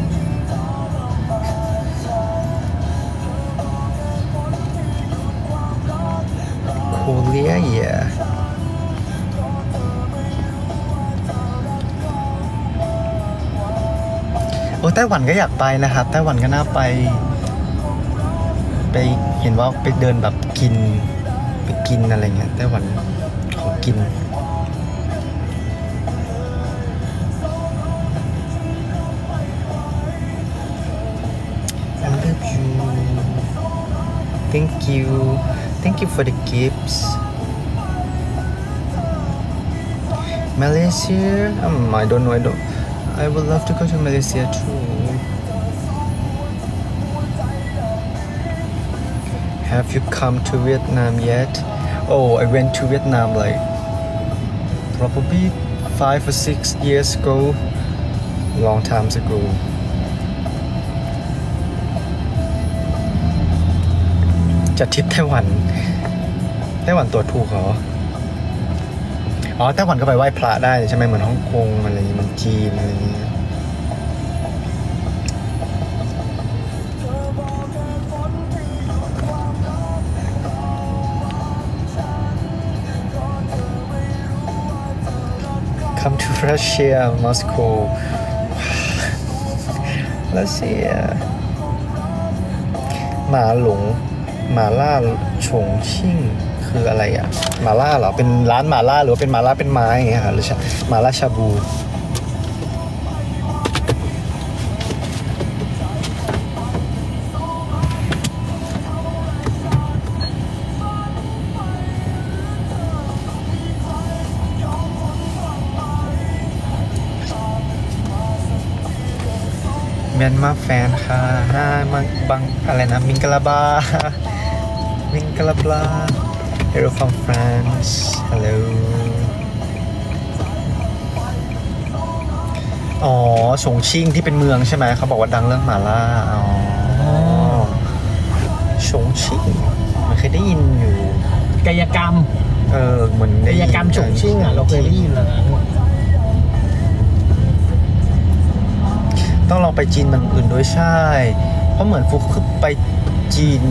[SPEAKER 1] Korea, yeah.โอ้ไต้หวันก็อยากไปนะครับไต้หวันก็น่าไปเห็นว่าไปเดินแบบไปกินอะไรเงี้ยไต้หวันของกินI love you thank you for the gifts Malaysia I don't know I would love to go to Malaysia too. Have you come to Vietnam yet? Oh, I went to Vietnam like probably 5 or 6 years ago. Long times ago. จะทริปไต้หวันตัวถูกเหรออ๋อไต้หวันก็ไปไหว้พระได้ใช่ไหมเหมือนฮ่องกงอะไรอย่างเงี้ยเหมือนจีนอะไรอย่างเงี้ย Come to Russia Moscow Russia หมาหลงหมาล่าฉงชิ่งคืออะไรอ่ะหมาล่าเหรอเป็นร้านหมาล่าหรือว่าเป็นหมาล่าเป็นไม้อย่างเงี้ยค่ะหรือหมาล่าชาบูเมียนมาแฟนค่ะมาบังอะไรนะมิงกะลาบามิงกะลาบลา Hello from France Hello อ๋อฉงชิ่งที่เป็นเมืองใช่ไหมเขาบอกว่าดังเรื่องหม่าล่าอ๋อฉงชิ่งมันเคยได้ยินอยู่
[SPEAKER 2] กายกรรม
[SPEAKER 1] เหมือน
[SPEAKER 2] กายกรรมฉงชิ่งอ่ะเราเคยได้ยินแล้วนะ
[SPEAKER 1] ต้องลองไปจีนเมืองอื่นด้วยใช่เพราะเหมือนฟุกคือไปจีน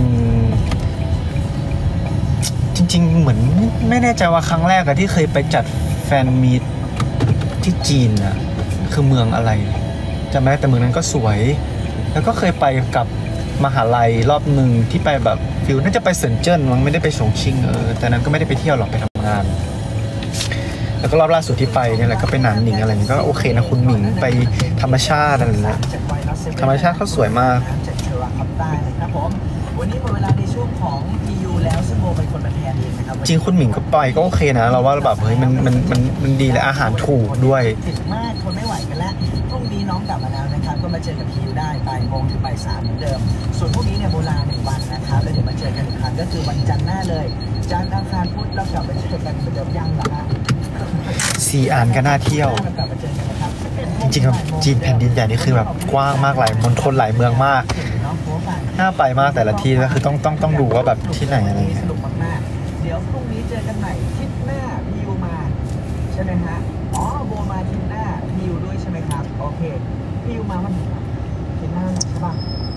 [SPEAKER 1] จริงๆเหมือนไม่แน่ใจว่าครั้งแรกอะที่เคยไปจัดแฟนมีตที่จีนอะคือเมืองอะไรจำไม่ได้แต่เมืองนั้นก็สวยแล้วก็เคยไปกับมหาลัยรอบหนึ่งที่ไปแบบฟิลน่าจะไปเซินเจิ้นมั้งไม่ได้ไปฉงชิ่งแต่นั้นก็ไม่ได้ไปเที่ยวหรอกไปทำงานแล้วก็รอบล่าสุดที่ไปเนี่ยแหละก็ไปหนานหนิงอะไรอย่างเงี้ยก็โอเคนะคุณหมิงไปธรรมชาติอะไรนะธรรมชาติเขาสวยมาก
[SPEAKER 3] ครับผมวันนี้หมดเวลาในช่วงของ PU แล้วซึ่งโบเป็นคนมาแทนเองนะครับ
[SPEAKER 1] จริงคุณหมิงก็ไปก็โอเคนะเราว่าแบบเฮ้ยมันดีและอาหารถูกด้วย
[SPEAKER 3] ติดมากทนไม่ไหวกันแล้วพรุ่งนี้น้องกลับมาแล้วนะครับก็มาเจอกับ PU ได้บ่ายโมงถึงบ่าย3เหมือนเดิมส่วนพรุ่งนี้เนี่ยโบราณ1วันนะครับแล้วเดี๋ยวมาเจอกันอีกครั้งก็คือวันจันทร์หน้าเลยจันทร์อังคารพุธเรากลับมาเจอกันเหมือนเดิมยังเหรอฮะ
[SPEAKER 1] 4 อันก็น่าเที่ยวจริงๆจีนแผ่นดินใหญ่นี่คือแบบกว้างมากหลายมณฑลหลายเมืองมากน่าไปมากแต่ละที่ก็คือต้องดูว่าแบบที่ไหนอะไร
[SPEAKER 3] สนุกมากๆเดี๋ยวพรุ่งนี้เจอกันใหม่ทิศหน้าพิวมาใช่ไหมฮะอ๋อโบมาทิศหน้าพิวด้วยใช่ไหมครับโอเคพิวมาวันทิศหน้าใช่ป่ะ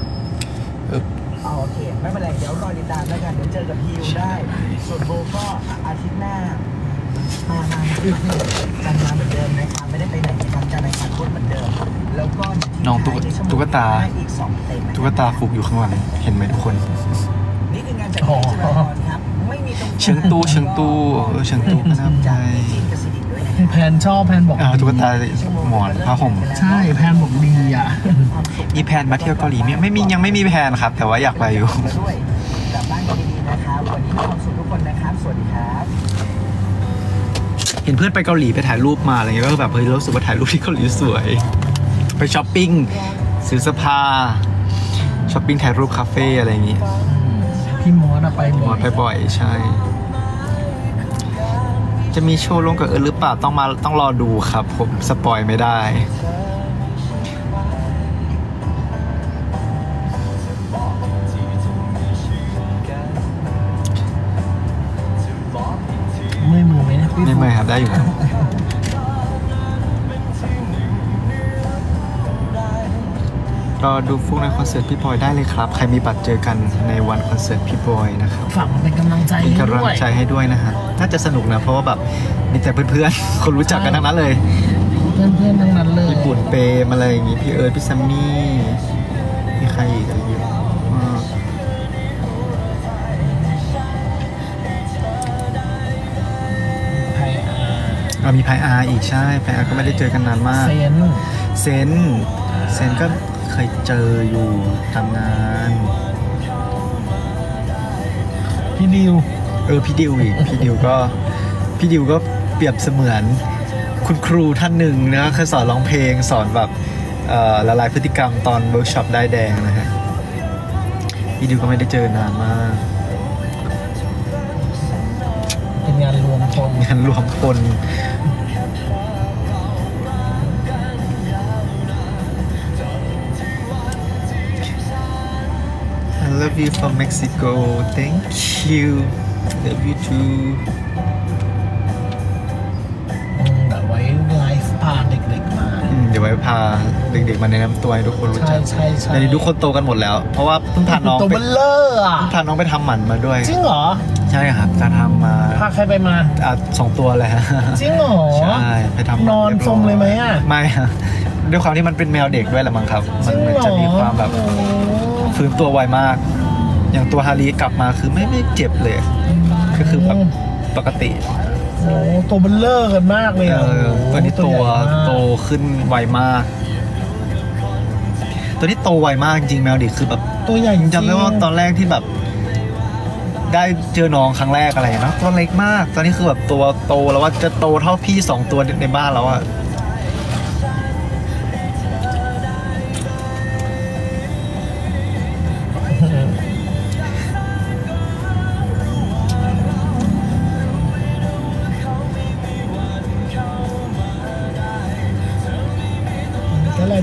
[SPEAKER 3] โอเคไม่เป็นไรเดี๋ยวรอติดตามแล้วกันเดี๋ยวเจอกับพิวได้ส่วนโบก็อาทิตย์หน้ามาจันมาเหมือนเดิมนะครับไม่ได้ไปไหนนะครับจันในคันพูดเหมือนเดิมแล้วก็
[SPEAKER 1] น้องตุ๊กตาฟุกอยู่ข้างหลังเห็นไหมทุกคน
[SPEAKER 3] นี่คืองานจัดงานจุฬาภรณ์ครับไม่มีตรง
[SPEAKER 1] เชิงตู้เชิงตู้ก็น่าใจ
[SPEAKER 2] แพนชอบแพนบอก
[SPEAKER 1] ตุ๊กตาหมอนผ้าห่ม
[SPEAKER 2] ใช่แพนบอกดีอ่ะ
[SPEAKER 1] มีแพนมาเที่ยวเกาหลีไม่มียังไม่มีแพนครับแต่ว่าอยากไปอยู่
[SPEAKER 3] กลับบ้านกันดีๆนะครับวันนี้มีความสุขทุกคนนะครับสวัสดีครับ
[SPEAKER 1] เห็นเพื่อนไปเกาหลีไปถ่ายรูปมาอะไรเงี้ยก็แบบเฮ้ยรู้สึกว่าถ่ายรูปที่เกาหลีสวยไปช้อปปิ้งซื้อเสื้อผ้าช้อปปิ้งถ่ายรูปคาเฟ่อะไรอย่างงี้
[SPEAKER 2] พี่มอสไป
[SPEAKER 1] บ่อยใช่จะมีโชว์ลงกับหรือเปล่าต้องรอดูครับผมสปอยไม่ได้
[SPEAKER 2] ไม่มือไหมนะ
[SPEAKER 1] ไม่ครับได้อยู่ครับรอดูฟุกในคอนเสิร์ตพี่บอยได้เลยครับใครมีบัตรเจอกันในวันคอนเสิร์ตพี่บอยนะครับ
[SPEAKER 2] ฝากเป็นกำลังใจ
[SPEAKER 1] ให้ด้วยนะฮะน่าจะสนุกนะเพราะว่าแบบมีแต่เพื่อนๆคนรู้จักกันทั้งนั้นเลย
[SPEAKER 2] เพื่อนทั้งนั้นเลย
[SPEAKER 1] ญี่ปุ่นเปมาอะไรอย่างงี้พี่เอิร์ธพี่ซัมมี่มีใครอีกอะไรเยอะมีไพอาอีกใช่ไพอาก็ไม่ได้เจอกันนานมากเซนก็เคยเจออยู่ทำงาน
[SPEAKER 2] พี่ดิว
[SPEAKER 1] พี่ดิวอีกพี่ดิวก็เปรียบเสมือนคุณครูท่านหนึ่งนะเคยสอนร้องเพลงสอนแบบละลายพฤติกรรมตอนเวิร์กช็อปได้แดงนะฮะพี่ดิวก็ไม่ได้เจอนานมาก
[SPEAKER 2] เป็นงานรวม
[SPEAKER 1] พลI love you from Mexico. Thank you. Love you too.
[SPEAKER 2] เดี๋ยวไว้ไลฟ์พาเด็กๆมา
[SPEAKER 1] เดี๋ยวไว้พาเด็กๆมาแนะนำตัวให้ทุกคนรู้จัก
[SPEAKER 2] ใช่
[SPEAKER 1] ตอนนี้ทุกคนโตกันหมดแล้วเพราะว่าเพิ่งพาน้อง
[SPEAKER 2] ตัวเบลเลอร์อ่ะ
[SPEAKER 1] พาน้องไปทำหมันมาด้วย
[SPEAKER 2] จริงเหรอ
[SPEAKER 1] ใช่ครับจะทำมา
[SPEAKER 2] พาใครไปมา
[SPEAKER 1] 2 ตัวเลยฮะ
[SPEAKER 2] จริงเหรอ
[SPEAKER 1] ใช่ไปทำ
[SPEAKER 2] นอนสมเลยไหมอ่ะ
[SPEAKER 1] ไม่ด้วยความที่มันเป็นแมวเด็กด้วยแหละมั้งครับมันจะมีความแบบฟื้นตัวไวมากอย่างตัวฮาริกลับมาคือไม่เจ็บเลยก็คือแบบปกติ
[SPEAKER 2] โอ้ตัวเบลเลอร์กันมากเลย
[SPEAKER 1] ตัวนี้ตัวโตขึ้นไวมากตัวนี้โตไวมากจริงแมวเด็กคือแบบ
[SPEAKER 2] ตัวใหญ่
[SPEAKER 1] จำได้ว่าตอนแรกที่แบบได้เจอน้องครั้งแรกอะไรนะตัวเล็กมากตอนนี้คือแบบตัวโตแล้วว่าจะโตเท่าพี่2 ตัวในบ้านแล้วอะ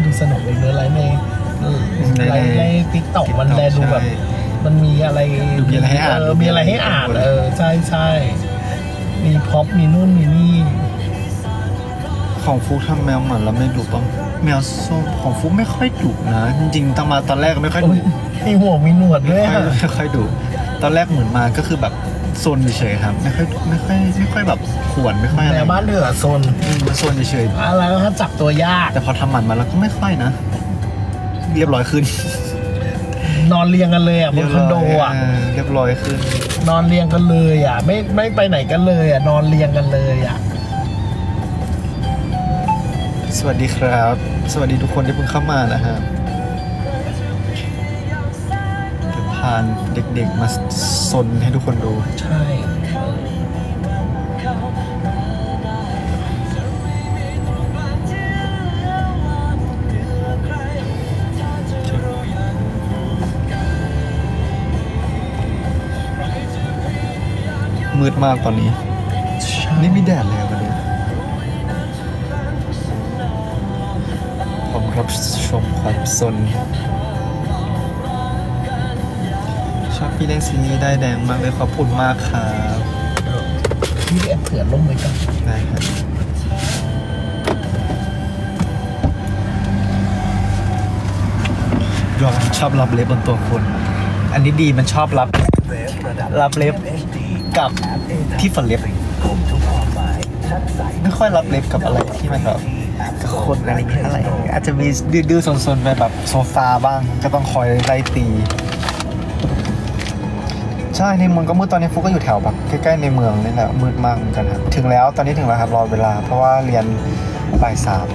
[SPEAKER 2] ดูสนุกเลยเนื้อไลฟ์ในติ๊กต็อกมันแลดูแบบมันมีอะไร
[SPEAKER 1] มีอะไรให้อ่าน
[SPEAKER 2] มีอะไรให้อ่านใช่มีพ็อปมีนู่นมีนี่
[SPEAKER 1] ของฟุกทำแมวเหมือนแล้วไม่ดุป่ะแมวส้มของฟุกไม่ค่อยดุนะจริงๆตั้งมาตอนแรกก็ไม่ค่อยดุ
[SPEAKER 2] มีหัวมีหนวดด้วย
[SPEAKER 1] ไม่ค่อยดุตอนแรกเหมือนมาก็คือแบบโซนเฉยๆครับไม่ค่อยแบบข่วนไม่ค่อยอะไร
[SPEAKER 2] แต่บ้านเถื่อโซน
[SPEAKER 1] โซนเฉย
[SPEAKER 2] อะไรก็จับตัวยาก
[SPEAKER 1] ๆแต่พอทำหมันมาแล้วก็ไม่ค่อยนะเรียบร้อยขึ้น
[SPEAKER 2] นอนเรียงกันเลยอ่ะบนคอนโดอ่ะ
[SPEAKER 1] เรียบร้อยขึ้น
[SPEAKER 2] นอนเรียงกันเลยอ่ะไม่ไปไหนกันเลยอ่ะนอนเรียงกันเลยอ่ะ
[SPEAKER 1] สวัสดีครับ สวัสดีทุกคนที่เพิ่งเข้ามานะฮะเดี๋ยวพาเด็กๆมาซนให้ทุกคนดู
[SPEAKER 2] ใช่
[SPEAKER 1] มืดมากตอนนี้นี่มีแดดเลยวันนี้ผมรับชมความสนชอบพี่เล่นซีรีส์ได้แดงมากเลยขอบคุณมากครับ
[SPEAKER 2] พี่แอบเผื่อลงไปกัน
[SPEAKER 1] ได้ครับยอมชอบรับเล็บบนตัวคน อันนี้ดีมันชอบรับเล็บกับที่ฝันเล็บไม่ค่อยรับเล็บกับอะไรที่มันแบบกับคนอะไรอาจจะมีดื้อๆซนๆไปแบบโซฟาบ้างก็ต้องคอยไล่ตีใช่ในเมืองก็มืดตอนนี้ฟุกก็อยู่แถวแบบใกล้ๆในเมืองนี่แหละมืดมากเหมือนกันครับถึงแล้วตอนนี้ถึงแล้วครับรอเวลาเพราะว่าเรียนบ่าย 3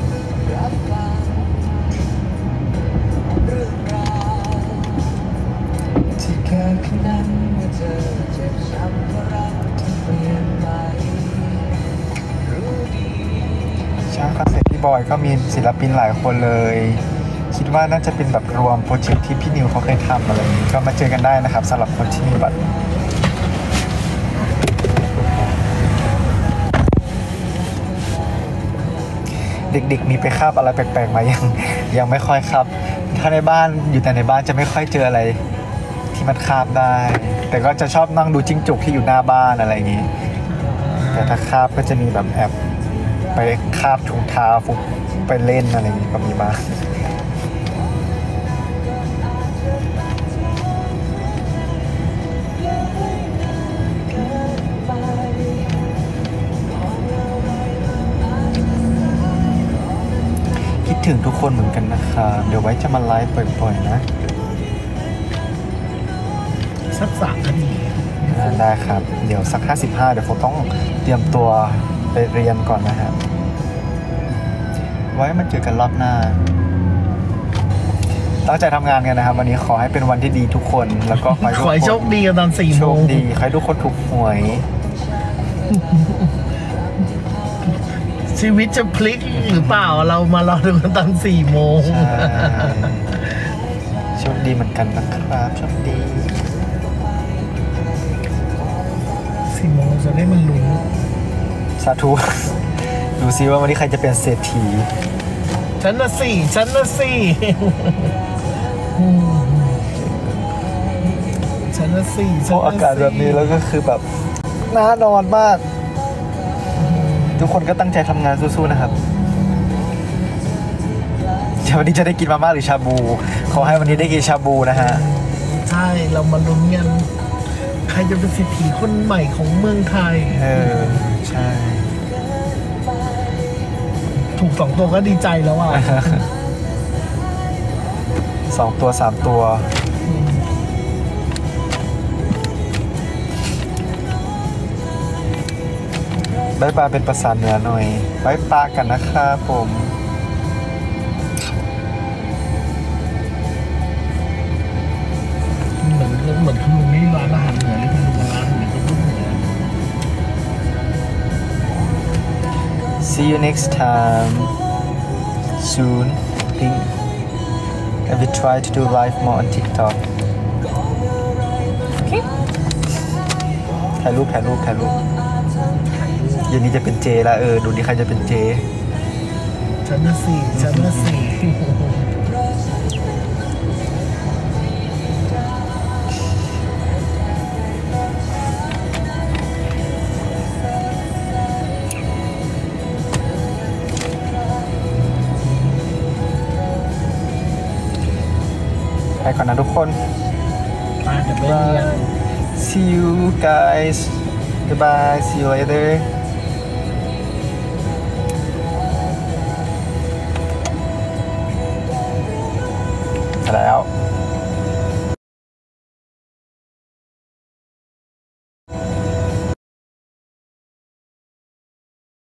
[SPEAKER 1] ช่างคอนเสิร์ตพี่บอยก็มีศิลปินหลายคนเลยคิดว่าน่าจะเป็นแบบรวมโปรเจกต์ที่พี่นิวเขาเคยทำอะไรอย่างนี้ก็มาเจอกันได้นะครับสำหรับคนที่มีบัตรเด็กๆมีไปคาบอะไรแปลกๆมายังไม่ค่อยครับถ้าในบ้านอยู่แต่ในบ้านจะไม่ค่อยเจออะไรที่มันคาบได้ แต่ก็จะชอบนั่งดูจิ้งจกที่อยู่หน้าบ้านอะไรอย่างนี้แต่ถ้าคาบก็จะมีแบบแอบไปคาบถุงเท้าฟุกไปเล่นอะไรอย่างนี้ก็มีบ้างคิดถึงทุกคนเหมือนกันนะครับเดี๋ยวไว้จะมาไลฟ์บ่อยๆนะ
[SPEAKER 2] สัก3 นาที
[SPEAKER 1] ได้ครับเดี๋ยวสัก55เดี๋ยวผมต้องเตรียมตัวไปเรียนก่อนนะครับไว้มาเจอกันรอบหน้าตั้งใจทำงานกันนะครับวันนี้ขอให้เป็นวันที่ดีทุกคนแล้วก็
[SPEAKER 2] ขอให้โชคดีกันตอน4 โมง
[SPEAKER 1] โชคดีขอให้ทุกคนถูกหวย
[SPEAKER 2] ชีวิตจะพลิกหรือเปล่าเรามารอดูกันตอน4 โมง
[SPEAKER 1] โชคดีเหมือนกันนะครับโชคดี
[SPEAKER 2] 4 โมงจะได้มันลุ้น
[SPEAKER 1] สาธุดูซิว่าวันนี้ใครจะเป็นเศรษฐี
[SPEAKER 2] ฉันน่ะสิ
[SPEAKER 1] เพราะอากาศแบบนี้แล้วก็คือแบบน่านอนมากทุกคนก็ตั้งใจทำงานสู้ๆนะครับวันนี้จะได้กินมาม่าหรือชาบูขอให้วันนี้ได้กินชาบูนะฮะ
[SPEAKER 2] ใช่เรามาลุ้นกันใครจะเป็นเศรษฐีคนใหม่ของเมืองไทย
[SPEAKER 1] ใช่
[SPEAKER 2] ถูก2 ตัวก็ดีใจแล้วอ่ะ
[SPEAKER 1] 2 ตัว 3 ตัวบ๊ายบายเป็นภาษาเหนือหน่อยบ๊ายบายกันนะครับผม
[SPEAKER 2] เหมือนคุณลุงนี่ร้านอาหารเหนือหรือคุณลุงร้านเหนือคุณลุงเหนือ
[SPEAKER 1] See you next time soon I think I will try to do live more on TikTok okay ถ่ายรูปเย็นนี้จะเป็นเจแล้วดูดิใครจะเป็นเจ
[SPEAKER 2] ฉันน่ะสี่ฉันน่ะสี่
[SPEAKER 1] ไปก่อนนะทุกคน
[SPEAKER 2] มาเดี๋ยวไปเรียน
[SPEAKER 1] See you guys. Goodbye. See you later.